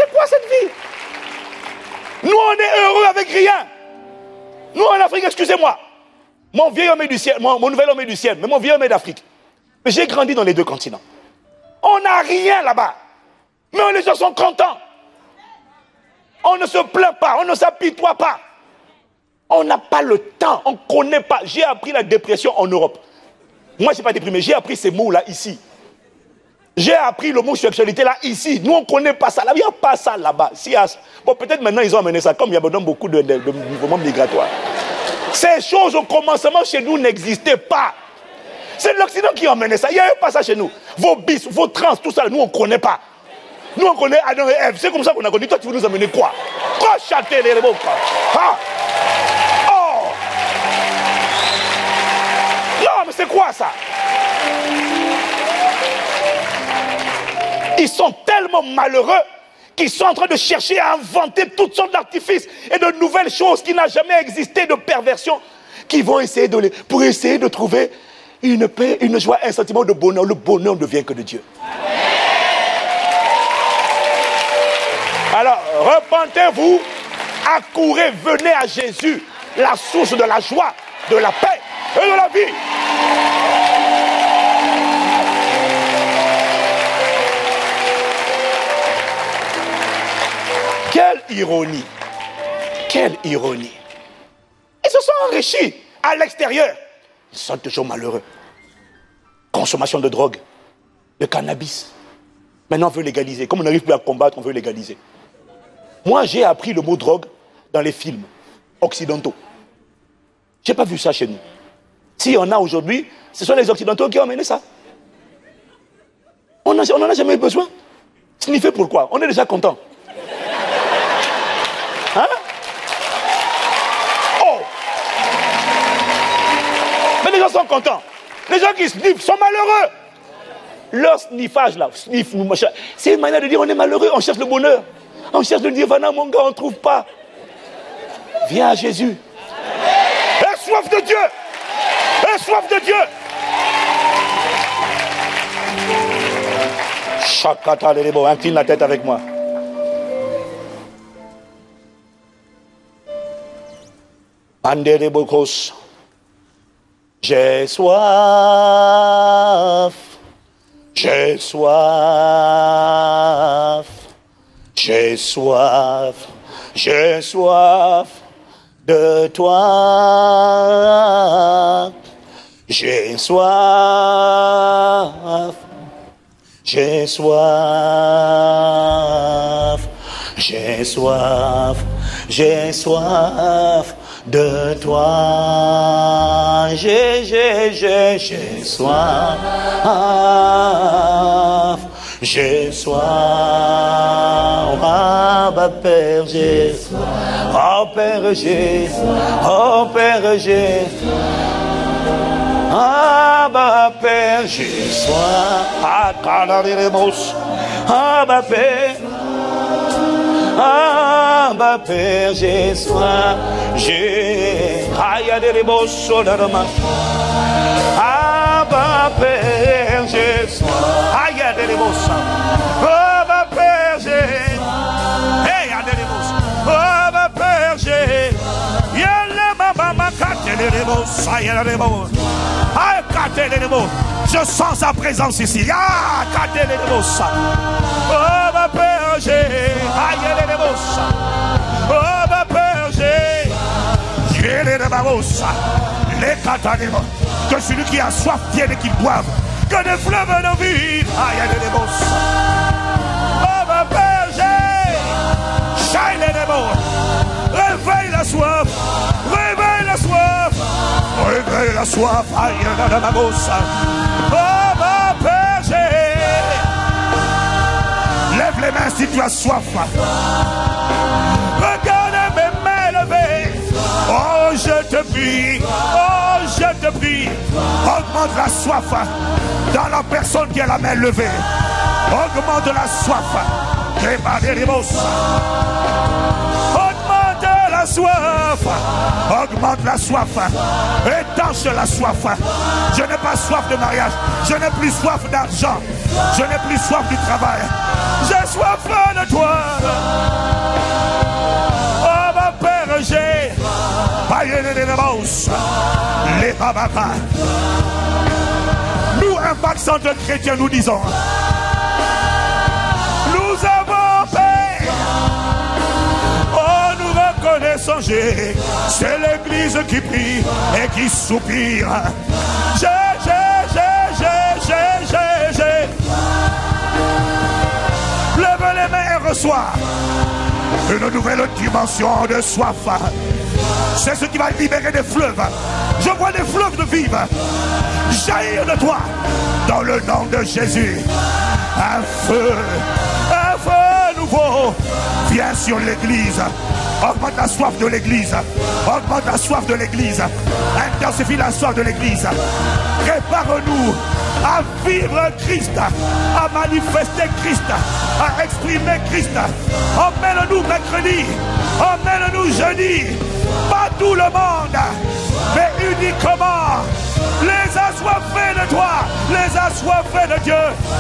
On est heureux avec rien. Nous en Afrique, excusez-moi. Mon vieil homme est du ciel, mon, mon nouvel homme est du ciel, mais mon vieil homme est d'Afrique. Mais j'ai grandi dans les deux continents. On n'a rien là-bas. Mais les gens sont contents. On ne se plaint pas, on ne s'apitoie pas. On n'a pas le temps, on ne connaît pas. J'ai appris la dépression en Europe. Moi, je ne suis pas déprimé, j'ai appris ces mots-là ici. J'ai appris le mot sexualité là, ici. Nous, on ne connaît pas ça. Il n'y a pas ça là-bas. Si, bon, peut-être maintenant, ils ont amené ça, comme il y a beaucoup de, de, de mouvements migratoires. Ces choses au commencement chez nous n'existaient pas. C'est l'Occident qui a amené ça. Il n'y avait pas ça chez nous. Vos bis, vos trans, tout ça, nous, on ne connaît pas. Nous, on connaît Adam et Ève. C'est comme ça qu'on a connu. Toi, tu veux nous amener quoi? Quoi, châter les mots, quoi? Ah! Oh! Non, mais c'est quoi ça? Ils sont tellement malheureux qu'ils sont en train de chercher à inventer toutes sortes d'artifices et de nouvelles choses qui n'ont jamais existé, de perversion, qui vont essayer de les, pour essayer de trouver une paix, une joie, un sentiment de bonheur. Le bonheur ne vient que de Dieu. Alors, repentez-vous, accourez, venez à Jésus, la source de la joie, de la paix et de la vie. Quelle ironie! Quelle ironie! Ils se sont enrichis à l'extérieur. Ils sont toujours malheureux. Consommation de drogue, de cannabis. Maintenant, on veut légaliser. Comme on n'arrive plus à combattre, on veut légaliser. Moi, j'ai appris le mot drogue dans les films occidentaux. Je n'ai pas vu ça chez nous. S'il y en a aujourd'hui, ce sont les Occidentaux qui ont amené ça. On n'en a jamais eu besoin. Sniffer pourquoi? On est déjà content. Hein? Oh! Mais les gens sont contents. Les gens qui sniffent sont malheureux. Leur sniffage là, sniff, c'est une manière de dire on est malheureux, on cherche le bonheur. On cherche le nirvana, mon gars, on ne trouve pas. Viens à Jésus. Aie soif de Dieu. Aie soif de Dieu. Chakata les beaux, incline la tête avec moi. Ande bokos. J'ai soif. J'ai soif. J'ai soif, j'ai soif de toi. J'ai soif, j'ai soif, j'ai soif, j'ai soif de toi. J'ai, j'ai, j'ai, j'ai soif. J'ai soif, ah bah Père, j'ai soif, oh Père, j'ai soif, oh Père, j'ai soif, ah bah Père, j'ai soif, ah Canaremos, ah bah Père, ah bah Père, j'ai soif, j'ai, aïe des beaux soldats, ah bah Père, j'ai soif. Aïe, des mots. Oh, ma Père, j'ai. Hey, des mots. Oh, ma Père, j'ai. Y'a ma maman, quatre des mots. Aïe, des mots. Aïe, quatre des mots. Je sens sa présence ici. Ah, quatre des mots. Oh, ma Père, j'ai. Aïe, des mots. Oh, ma Père, j'ai. J'ai les mots. Les quatre des mots. Que celui qui a soif vienne et qu'il boive. Que des fleuves de vie. Aïe, des mots. Oh, ma Père, j'ai. Shine les mots. Réveille la soif. Réveille la soif. Réveille la soif. Aïe, des mots. Oh, ma Père, j'ai. Lève les mains si tu as soif. Regarde mes mains levées. Oh, je te prie. Oh, je te prie. Augmente la soif dans la personne qui a la main levée. Augmente la soif. Augmente la soif. Augmente la soif. Étanche la soif. Je n'ai pas soif de mariage. Je n'ai plus soif d'argent. Je n'ai plus soif du travail. J'ai soif de toi. Oh ma Les bababa. Nous, Impact Centre Chrétien, nous disons, nous avons paix. Oh, nous reconnaissons, j'ai, c'est l'église qui prie et qui soupire. J'ai, j'ai, j'ai, j'ai, j'ai, j'ai, j'ai. Lève les mains et reçois une nouvelle dimension de soif. C'est ce qui va libérer des fleuves. Je vois des fleuves de vie jaillir de toi dans le nom de Jésus. Un feu, un feu nouveau vient sur l'église. Augmente la soif de l'église. Augmente la soif de l'église. Intensifie la soif de l'église. Prépare-nous à vivre Christ, à manifester Christ, à exprimer Christ. Emmène-nous mercredi, emmène-nous jeudi. Pas tout le monde, mais uniquement les assoiffés de toi, les assoiffés de Dieu.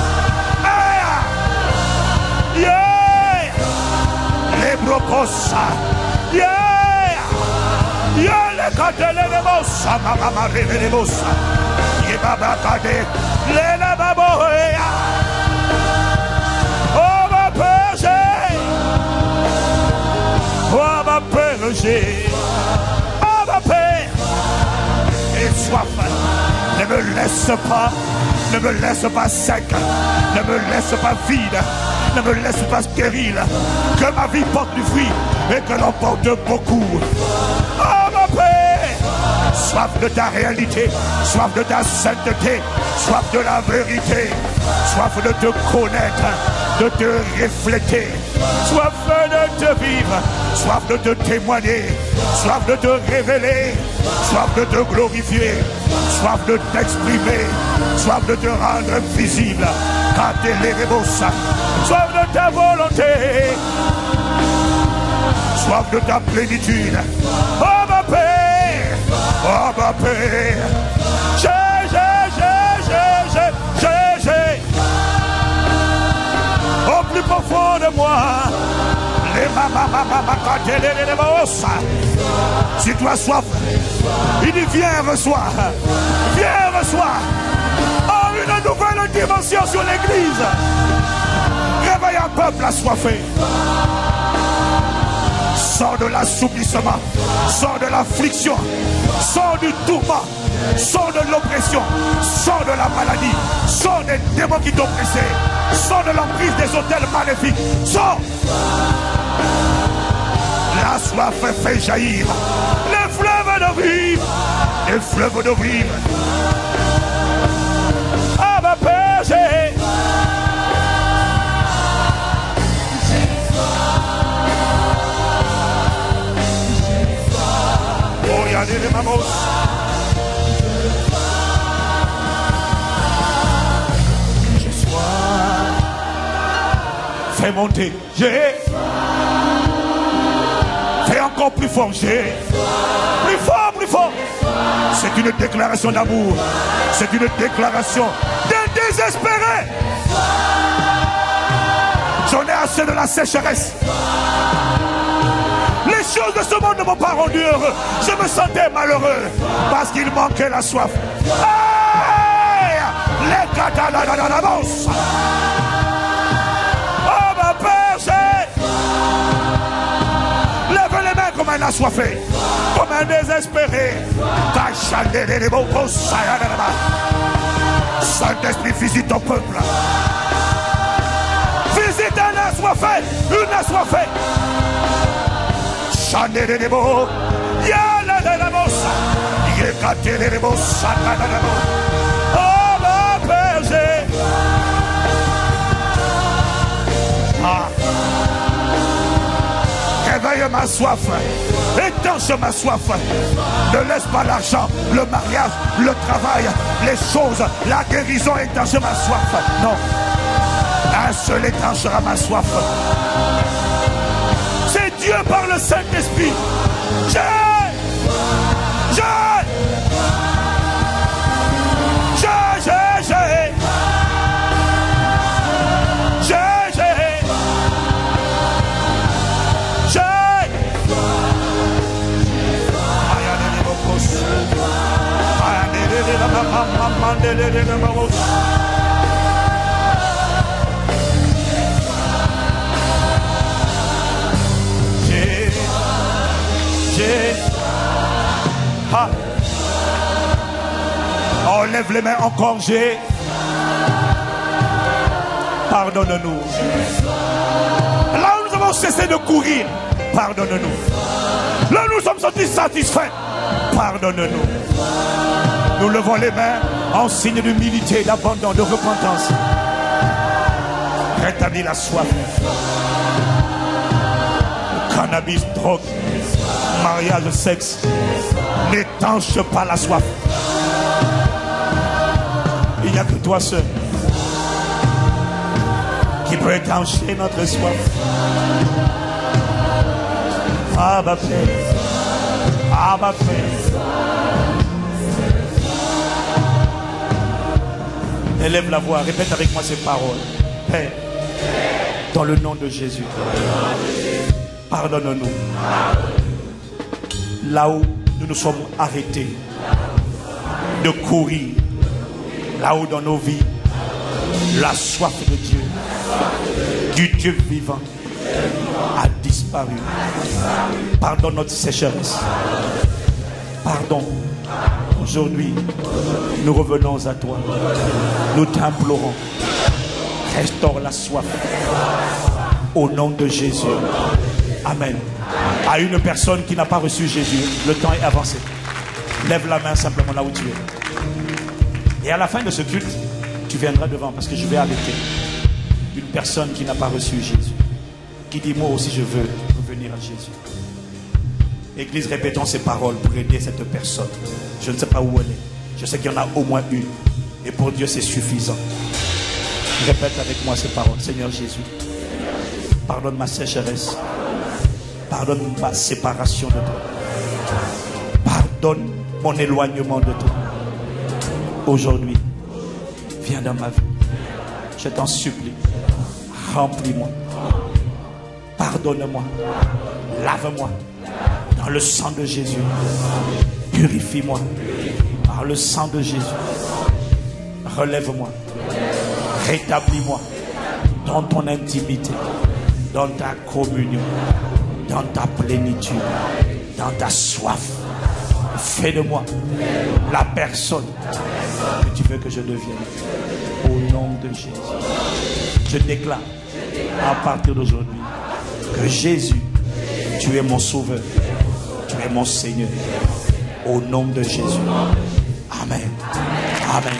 Hey! Yeah! Les brocos. Yeah! Yeah! Les catelemos. Mama revelemos. Yebaba kade. Les lababo. Oh ma péché. Oh ma péché. Et soif, ne me laisse pas, ne me laisse pas sec, ne me laisse pas vide, ne me laisse pas stérile, que ma vie porte du fruit et que l'on porte beaucoup. Oh ma paix, soif de ta réalité, soif de ta sainteté, soif de la vérité, soif de te connaître, de te refléter, soif de te vivre, soif de te témoigner, soif de te révéler, soif de te glorifier, soif de t'exprimer, soif de te rendre visible, soif de ta volonté, soif de ta plénitude. Oh ma paix, oh ma paix, j'ai, j'ai, j'ai, j'ai, j'ai, j'ai, au plus profond de moi. Si tu as soif, il dit viens, reçois. Viens, reçois. Oh, une nouvelle dimension sur l'église. Réveille un peuple assoiffé. Sors de l'assouplissement. Sors de l'affliction. Sors du tourment. Sors de l'oppression. Sors de la maladie. Sors des démons qui t'oppressaient. Sors de l'emprise des hôtels maléfiques. Sors. La soif fait jaillir les fleuves de vie, les fleuves de vie. Ah ma péché. Oh y'a des mamos. J'ai soif. Fais monter. J'ai. Fais encore plus fort, j'ai. Plus fort, plus fort. C'est une déclaration d'amour. C'est une déclaration de désespéré. J'en ai assez de la sécheresse. Les choses de ce monde ne m'ont pas rendu heureux. Je me sentais malheureux parce qu'il manquait la soif. Hey! Les catalans. Oh ma péché. Lève les mains comme un assoiffé, comme un désespéré. Saint-Esprit, visite ton peuple. Visite un assoiffé, une assoiffée. Chandelebo, yala de la mossa, yekatelebo, satanabo. Oh ma péché. Ah. Réveille ma soif, étanche ma soif. Ne laisse pas l'argent, le mariage, le travail, les choses, la guérison étancher ma soif. Non, un seul étanchera ma soif. C'est Dieu par le Saint-Esprit. J'ai, j'ai, j'ai, j'ai, j'ai, j'ai, j'ai. J'ai, j'ai, ah. On lève les mains encore, j'ai. Pardonne-nous. Là où nous avons cessé de courir, pardonne-nous. Là où nous sommes sentis satisfaits, pardonne-nous. Nous levons les mains en signe d'humilité, d'abandon, de repentance. Rétablis la soif. Le cannabis, drogue, mariage, sexe n'étanche pas la soif. Il n'y a que toi seul qui peut étancher notre soif. Ah ma Père, ah ma Père. Élève la voix, répète avec moi ces paroles. Père, dans le nom de Jésus, pardonne-nous. Là où nous nous sommes arrêtés de courir, là où dans nos vies, la soif de Dieu, du Dieu vivant, a disparu. Pardonne notre sécheresse. Pardon. Aujourd'hui, nous revenons à toi. Nous t'implorons. Restaure la soif. Au nom de Jésus. Amen. À une personne qui n'a pas reçu Jésus, le temps est avancé. Lève la main simplement là où tu es. Et à la fin de ce culte, tu viendras devant parce que je vais arrêter une personne qui n'a pas reçu Jésus. Qui dit moi aussi je veux revenir à Jésus. Église, répétons ces paroles pour aider cette personne. Je ne sais pas où elle est. Je sais qu'il y en a au moins une. Et pour Dieu, c'est suffisant. Répète avec moi ces paroles. Seigneur Jésus, pardonne ma sécheresse. Pardonne ma séparation de toi. Pardonne mon éloignement de toi. Aujourd'hui, viens dans ma vie. Je t'en supplie. Remplis-moi. Pardonne-moi. Lave-moi. Dans le sang de Jésus. Purifie-moi. Par le sang de Jésus. Relève-moi. Rétablis-moi. Dans ton intimité. Dans ta communion. Dans ta plénitude. Dans ta soif. Fais de moi la personne que tu veux que je devienne. Au nom de Jésus. Je déclare à partir d'aujourd'hui que Jésus, tu es mon sauveur. Tu es mon Seigneur. Au nom de Jésus. Amen. Amen. Amen.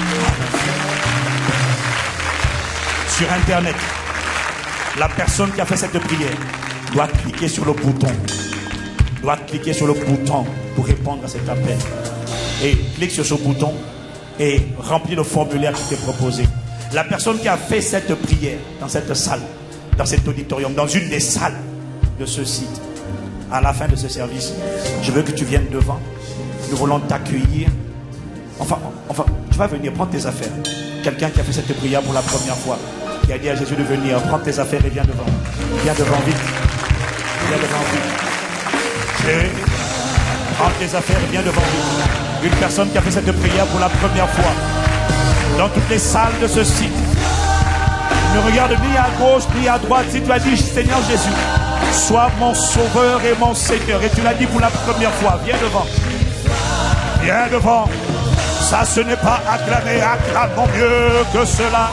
Sur Internet, la personne qui a fait cette prière doit cliquer sur le bouton. Doit cliquer sur le bouton pour répondre à cet appel. Et clique sur ce bouton et remplis le formulaire qui t'est proposé. La personne qui a fait cette prière dans cette salle, dans cet auditorium, dans une des salles de ce site, à la fin de ce service, je veux que tu viennes devant. Nous voulons t'accueillir. Enfin, enfin, tu vas venir prendre tes affaires. Quelqu'un qui a fait cette prière pour la première fois, qui a dit à Jésus de venir, prends tes affaires et viens devant. Viens devant vite. Viens devant vite. Et prends tes affaires et viens devant vite. Une personne qui a fait cette prière pour la première fois dans toutes les salles de ce site. Ne regarde ni à gauche ni à droite. Si tu as dit Seigneur Jésus, sois mon sauveur et mon Seigneur, et tu l'as dit pour la première fois, viens devant. Viens devant. Ça, ce n'est pas acclamer. Acclamons mieux que cela.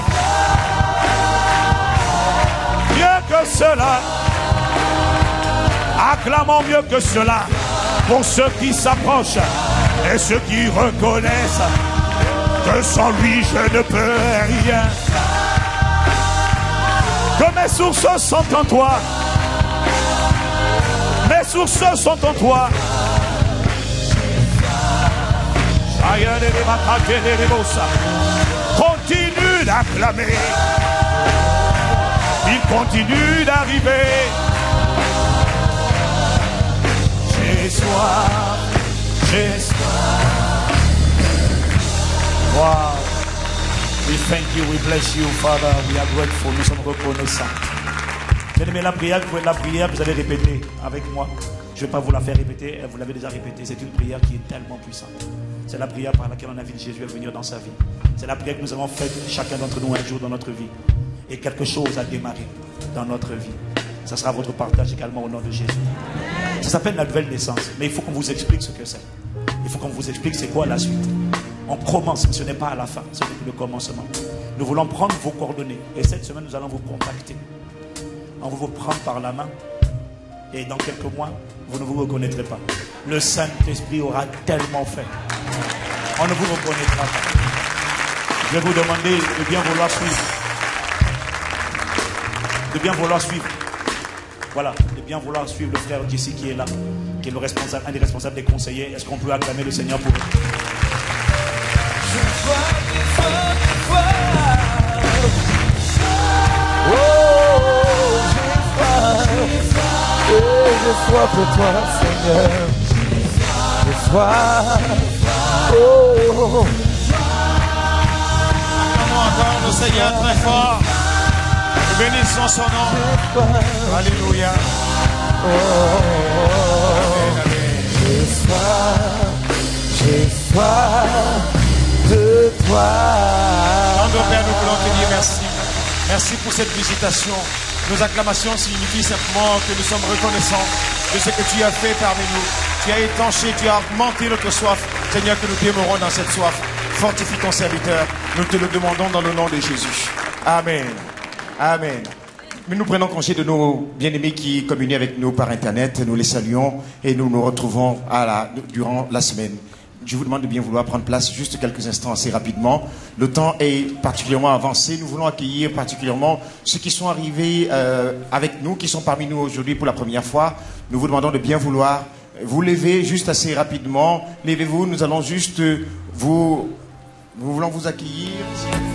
Mieux que cela. Acclamons mieux que cela. Pour ceux qui s'approchent et ceux qui reconnaissent que sans lui je ne peux rien. Que mes sources sont en toi. Mes sources sont en toi. Continue d'acclamer. Il continue d'arriver. J'ai soif, j'ai soif. Wow. We thank you, we bless you, Father. We are grateful. Nous sommes reconnaissants. Bien-aimés, la prière, la prière, vous avez répété avec moi. Je ne vais pas vous la faire répéter, vous l'avez déjà répété. C'est une prière qui est tellement puissante. C'est la prière par laquelle on invite Jésus à venir dans sa vie. C'est la prière que nous avons faite chacun d'entre nous un jour dans notre vie. Et quelque chose a démarré dans notre vie. Ça sera votre partage également au nom de Jésus. Ça s'appelle la nouvelle naissance. Mais il faut qu'on vous explique ce que c'est. Il faut qu'on vous explique c'est quoi la suite. On commence, mais ce n'est pas à la fin. Ce n'est que le commencement. Nous voulons prendre vos coordonnées. Et cette semaine, nous allons vous contacter. On va vous prendre par la main. Et dans quelques mois, vous ne vous reconnaîtrez pas. Le Saint-Esprit aura tellement fait. On ne vous reconnaîtra pas. Je vais vous demander de bien vouloir suivre. De bien vouloir suivre. Voilà, de bien vouloir suivre le frère Jesse qui est là, qui est le responsable, un des responsables des conseillers. Est-ce qu'on peut acclamer le Seigneur pour eux? Je vois, je vois, je vois. Oh, je vois. Et je sois pour toi, Seigneur. Je sois. Oh. Acclamons encore le Seigneur très fort. Bénissons son nom. Alléluia. Oh, amen, amen. J'ai soif, j'ai soif de toi. Notre Père, nous voulons te dire merci. Merci pour cette visitation. Nos acclamations signifient simplement que nous sommes reconnaissants de ce que tu as fait parmi nous. Tu as étanché, tu as augmenté notre soif. Seigneur, que nous demeurons dans cette soif. Fortifie ton serviteur. Nous te le demandons dans le nom de Jésus. Amen. Amen. Mais nous prenons congé de nos bien-aimés qui communient avec nous par Internet. Nous les saluons et nous nous retrouvons à la, durant la semaine. Je vous demande de bien vouloir prendre place juste quelques instants assez rapidement. Le temps est particulièrement avancé. Nous voulons accueillir particulièrement ceux qui sont arrivés euh, avec nous, qui sont parmi nous aujourd'hui pour la première fois. Nous vous demandons de bien vouloir vous lever juste assez rapidement. Levez-vous, nous allons juste vous... Nous voulons vous accueillir.